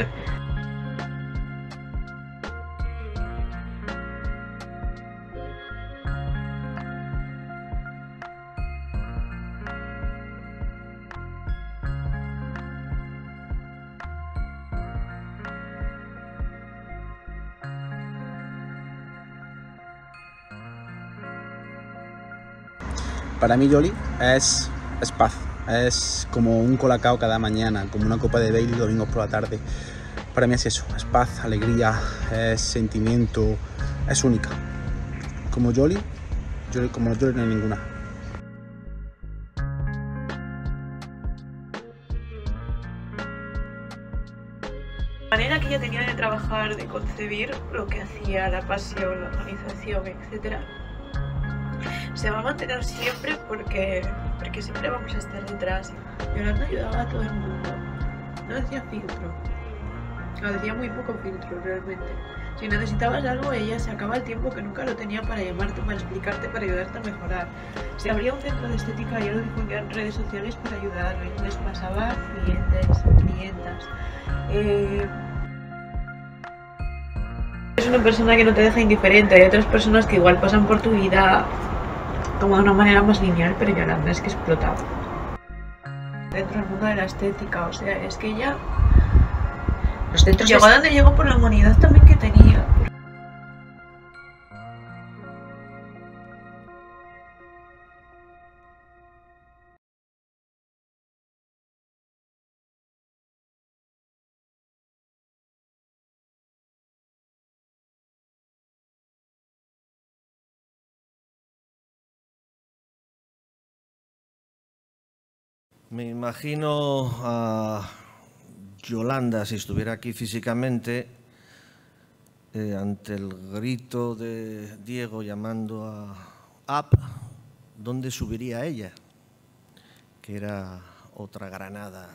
Para mí Yoli es paz, es como un colacao cada mañana, como una copa de Bailey domingos por la tarde. Para mí es eso, es paz, alegría, es sentimiento, es única. Como Yoli no hay ninguna.
La manera que ella tenía de trabajar, de concebir lo que hacía, la pasión, la organización, etc. Se va a mantener siempre porque siempre vamos a estar detrás. Yolanda ayudaba a todo el mundo. No decía filtro. No decía muy poco filtro realmente. Si necesitabas algo, ella sacaba el tiempo que nunca lo tenía para llamarte, para explicarte, para ayudarte a mejorar. Se abría un centro de estética y lo difundía en redes sociales para ayudar. Les pasaba clientes, clientas. Es una persona que no te deja indiferente. Hay otras personas que igual pasan por tu vida como de una manera más lineal, pero Yolanda es que explotaba dentro del mundo de la estética. O sea, es que ella llegó a donde llegó por la humanidad también que tenía.
Me imagino a Yolanda, si estuviera aquí físicamente, ante el grito de Diego llamando a Up, ¿dónde subiría ella? Que era otra granada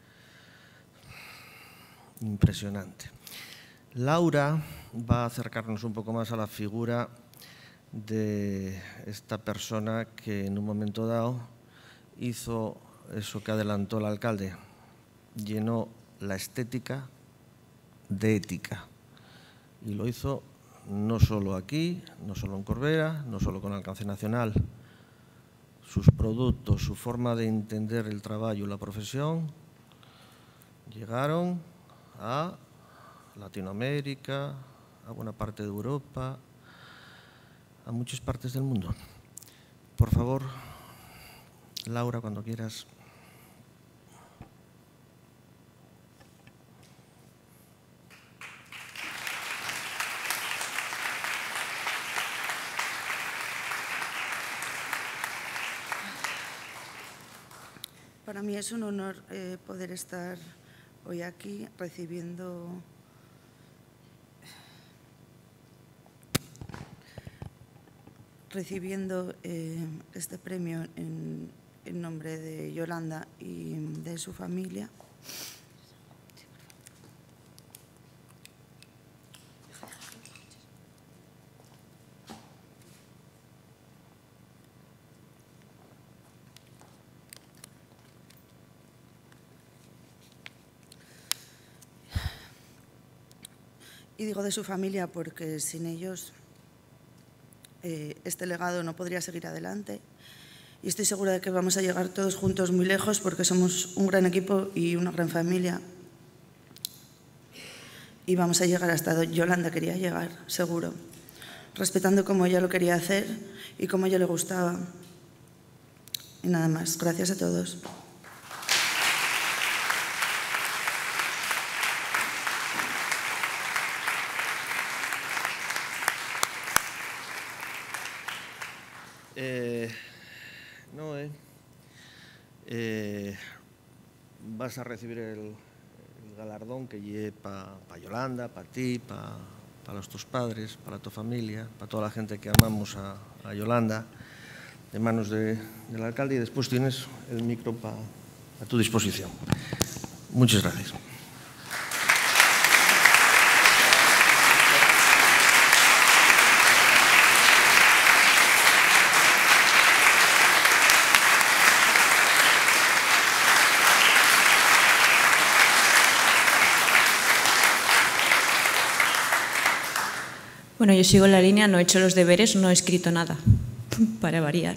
impresionante. Laura va a acercarnos un poco más a la figura de esta persona que en un momento dado hizo eso que adelantó el alcalde, llenó la estética de ética. Y lo hizo no solo aquí, no solo en Corbera, no solo con alcance nacional. Sus productos, su forma de entender el trabajo y la profesión llegaron a Latinoamérica, a buena parte de Europa, a muchas partes del mundo. Por favor, Laura, cuando quieras.
Para mí es un honor poder estar hoy aquí recibiendo este premio en nombre de Yolanda y de su familia. Y digo de su familia porque sin ellos este legado no podría seguir adelante. Y estoy segura de que vamos a llegar todos juntos muy lejos porque somos un gran equipo y una gran familia. Y vamos a llegar hasta donde Yolanda quería llegar, seguro. Respetando como ella lo quería hacer y como a ella le gustaba. Y nada más. Gracias a todos.
Noé, vas a recibir el galardón que lleve para Yolanda, para ti, para tus padres, para tu familia, para toda la gente que amamos a Yolanda, de manos del alcalde, y después tienes el micro a tu disposición. Muchas gracias.
Bueno, yo sigo la línea, no he hecho los deberes, no he escrito nada, para variar.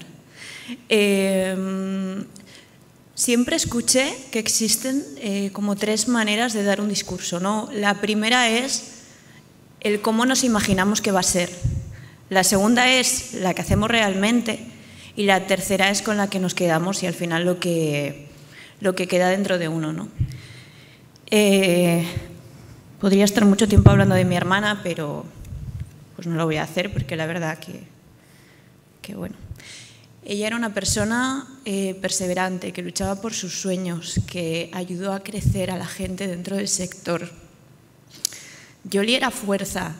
Siempre escuché que existen como tres maneras de dar un discurso, ¿no? La primera es el cómo nos imaginamos que va a ser. La segunda es la que hacemos realmente y la tercera es con la que nos quedamos y al final lo que queda dentro de uno, ¿no? Podría estar mucho tiempo hablando de mi hermana, pero pues no lo voy a hacer porque la verdad que bueno. Ella era una persona perseverante, que luchaba por sus sueños, que ayudó a crecer a la gente dentro del sector. Yoli era fuerza.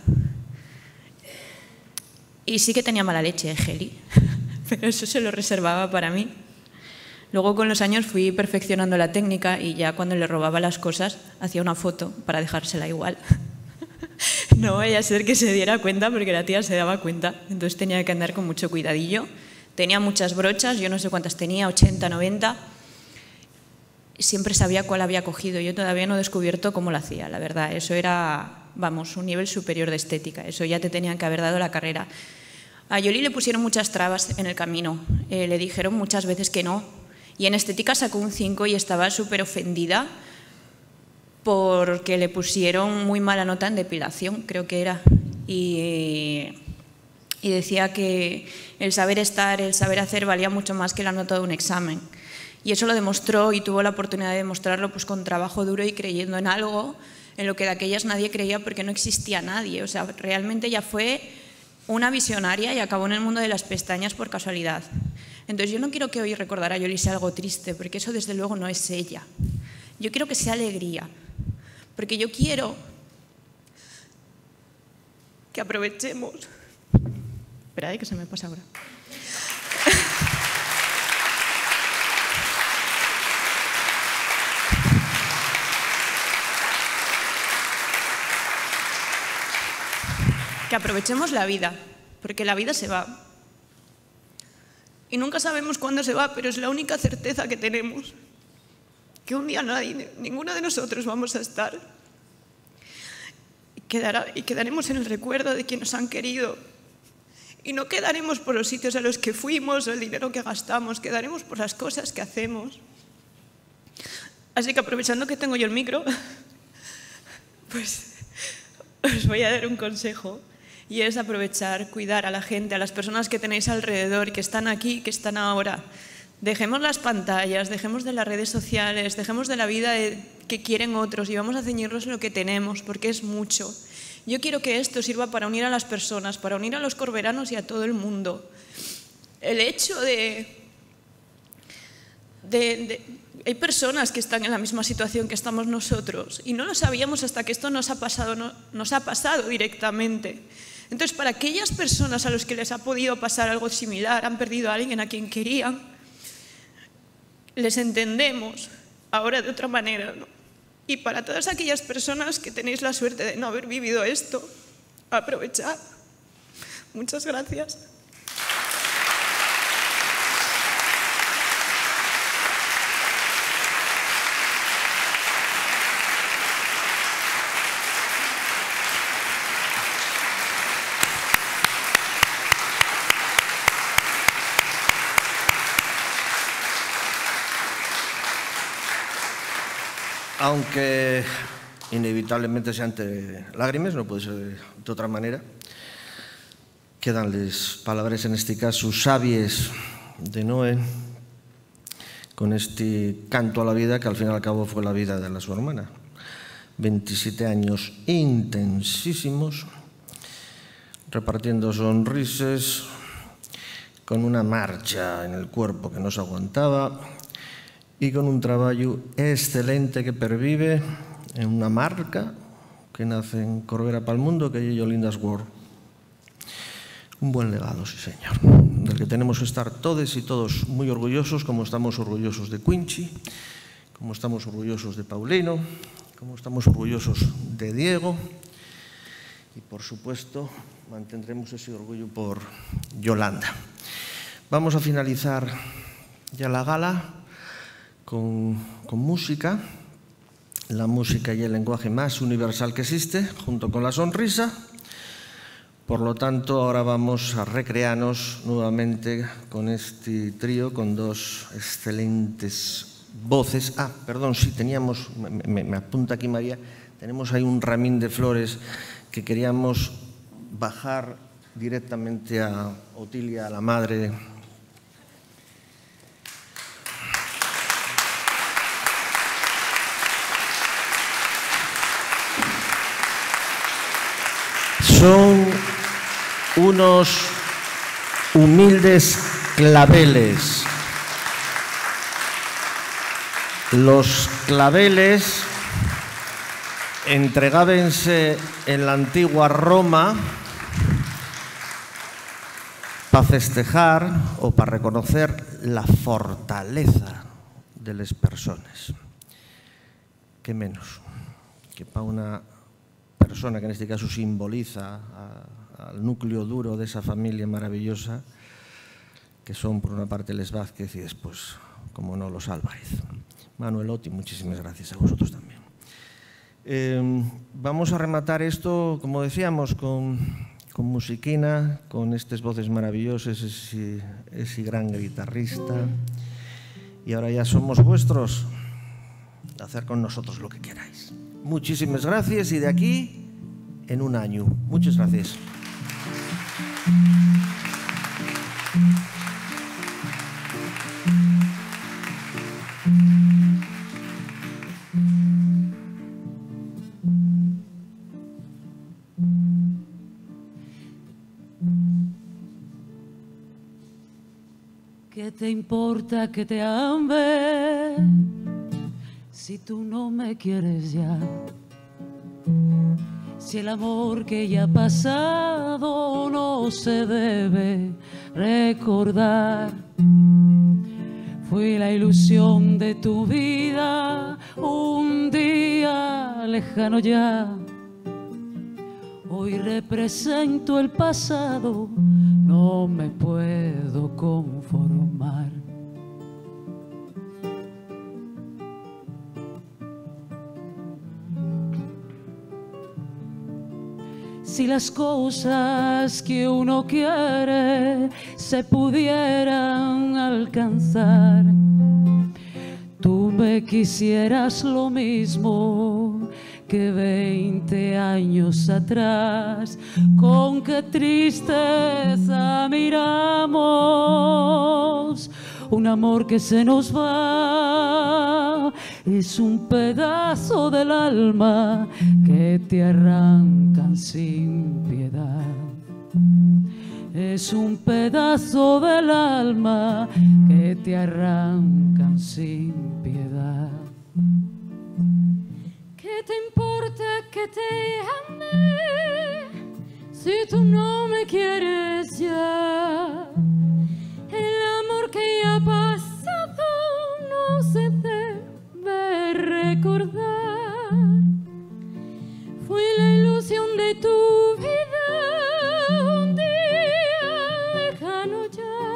Y sí que tenía mala leche, Geli, pero eso se lo reservaba para mí. Luego con los años fui perfeccionando la técnica y ya cuando le robaba las cosas hacía una foto para dejársela igual. No vaya a ser que se diera cuenta porque la tía se daba cuenta, entonces tenía que andar con mucho cuidadillo. Tenía muchas brochas, yo no sé cuántas tenía, 80, 90. Siempre sabía cuál había cogido, yo todavía no he descubierto cómo lo hacía, la verdad. Eso era, vamos, un nivel superior de estética, eso ya te tenían que haber dado la carrera. A Yoli le pusieron muchas trabas en el camino, le dijeron muchas veces que no. Y en estética sacó un 5 y estaba súper ofendida porque le pusieron muy mala nota en depilación, creo que era. Y decía que el saber estar, el saber hacer valía mucho más que la nota de un examen. Y eso lo demostró y tuvo la oportunidad de demostrarlo pues, con trabajo duro y creyendo en algo en lo que de aquellas nadie creía porque no existía nadie. O sea, realmente ella fue una visionaria y acabó en el mundo de las pestañas por casualidad. Entonces yo no quiero que hoy recordar a Yoli sea algo triste, porque eso desde luego no es ella. Yo quiero que sea alegría, porque yo quiero que aprovechemos... Espera, que se me pasa ahora. Que aprovechemos la vida, porque la vida se va. Y nunca sabemos cuándo se va, pero es la única certeza que tenemos. Que un día ninguno de nosotros vamos a estar. Y quedaremos en el recuerdo de quienes nos han querido. Y no quedaremos por los sitios a los que fuimos o el dinero que gastamos, quedaremos por las cosas que hacemos. Así que aprovechando que tengo yo el micro, pues os voy a dar un consejo. Y es aprovechar, cuidar a la gente, a las personas que tenéis alrededor, que están aquí, que están ahora. Dejemos las pantallas, dejemos de las redes sociales, dejemos de la vida que quieren otros y vamos a ceñirnos en lo que tenemos, porque es mucho. Yo quiero que esto sirva para unir a las personas, para unir a los corberanos y a todo el mundo. El hecho hay personas que están en la misma situación que estamos nosotros y no lo sabíamos hasta que esto nos ha pasado directamente. Entonces, para aquellas personas a las que les ha podido pasar algo similar, han perdido a alguien a quien querían, les entendemos ahora de otra manera, ¿no? Y para todas aquellas personas que tenéis la suerte de no haber vivido esto, aprovechad. Muchas gracias.
Aunque inevitablemente sean lágrimas, no puede ser de otra manera, quedanles palabras en este caso sabias de Noé con este canto a la vida que al fin y al cabo fue la vida de su hermana. 27 años intensísimos, repartiendo sonrisas, con una marcha en el cuerpo que no se aguantaba, y con un traballo excelente que pervive en una marca que nace en Corbera para el mundo, que é Yolinda's World. Un buen legado, sí señor, del que tenemos que estar todos y todos muy orgullosos, como estamos orgullosos de Quinchi, como estamos orgullosos de Paulino, como estamos orgullosos de Diego, y por supuesto mantendremos ese orgullo por Yolanda. Vamos a finalizar ya la gala con música. La música y el lenguaje más universal que existe, junto con la sonrisa. Por lo tanto, ahora vamos a recrearnos nuevamente con este trío, con dos excelentes voces. Ah, perdón, sí, teníamos, me apunta aquí María, tenemos ahí un ramín de flores que queríamos bajar directamente a Otilia, a la madre. Son unos humildes claveles. Los claveles entregábense en la antigua Roma para festejar o para reconocer la fortaleza de las personas. ¿Qué menos? Que para una persona que en este caso simboliza al núcleo duro de esa familia maravillosa, que son por una parte les Vázquez y después, como no, los Álvarez. Manuel Otti, muchísimas gracias a vosotros también. Vamos a rematar esto, como decíamos, con musiquina, con estas voces maravillosas, ese gran guitarrista. Y ahora ya somos vuestros, hacer con nosotros lo que queráis. Muchísimas gracias y de aquí en un año. Muchas gracias.
Que te importa que te ame si tú no me quieres ya? Si el amor que ya ha pasado no se debe recordar. Fui la ilusión de tu vida un día lejano ya. Hoy represento el pasado, no me puedo conformar. Si las cosas que uno quiere se pudieran alcanzar, tú me quisieras lo mismo que 20 años atrás. Con qué tristeza miramos un amor que se nos va. Es un pedazo del alma que te arrancan sin piedad. Es un pedazo del alma que te arrancan sin piedad.
¿Qué te importa que te ame si tú no me quieres ya? El amor que ya ha pasado no se debe recordar. Fui la ilusión de tu vida un día lejano ya.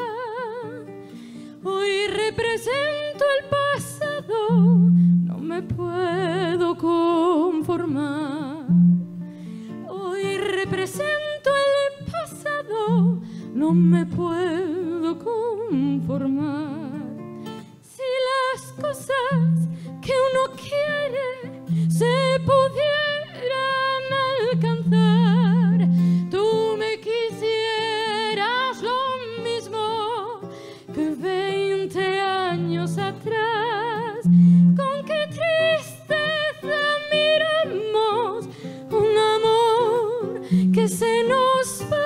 Hoy represento el pasado, no me puedo conformar. Hoy represento el pasado, no me puedo conformar. Si las cosas que uno quiere se pudieran alcanzar, tú me quisieras lo mismo que 20 años atrás. Con qué tristeza miramos un amor que se nos va.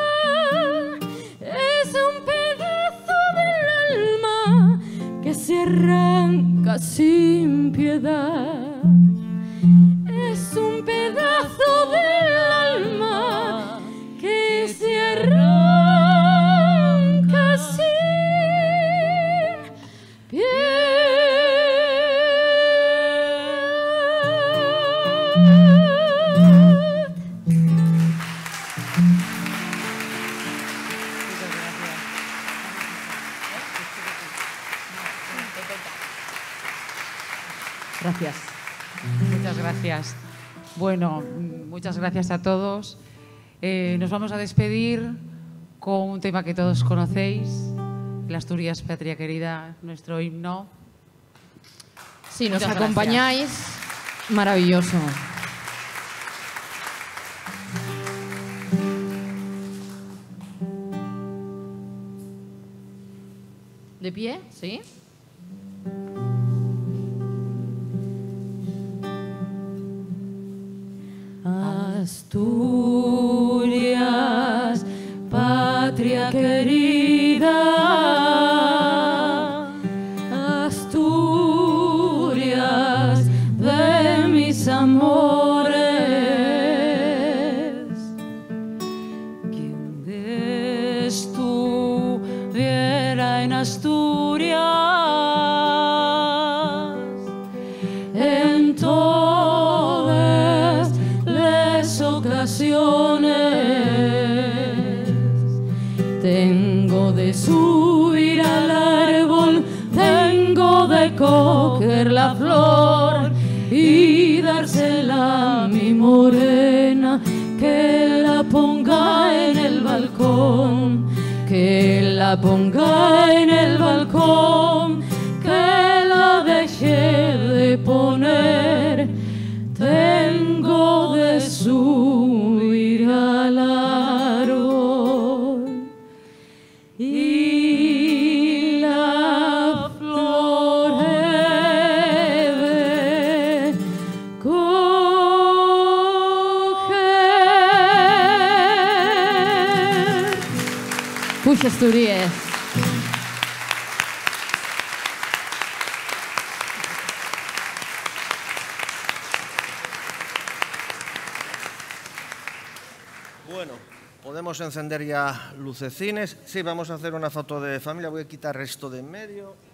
Es un pedazo del alma que se arranca sin piedad. Es un pedazo del alma que se arranca sin piedad.
Gracias. Muchas gracias. Bueno, muchas gracias a todos. Nos vamos a despedir con un tema que todos conocéis, el Asturias Patria Querida, nuestro himno.
Si nos
Muchas
acompañáis,
gracias.
maravilloso. ¿De pie? ¿Sí?
Asturias, patria querida, Asturias de mis amores, quien estuviera en Asturias en todas las ocasiones. Tengo de subir al árbol, tengo de coger la flor y dársela a mi morena, que la ponga en el balcón, que la ponga en el balcón, que la deje de poner. Tengo de subir al árbol y la flor he de coger.
Puix Asturias.
Bueno, podemos encender ya lucecines. Sí, vamos a hacer una foto de familia. Voy a quitar esto de en medio.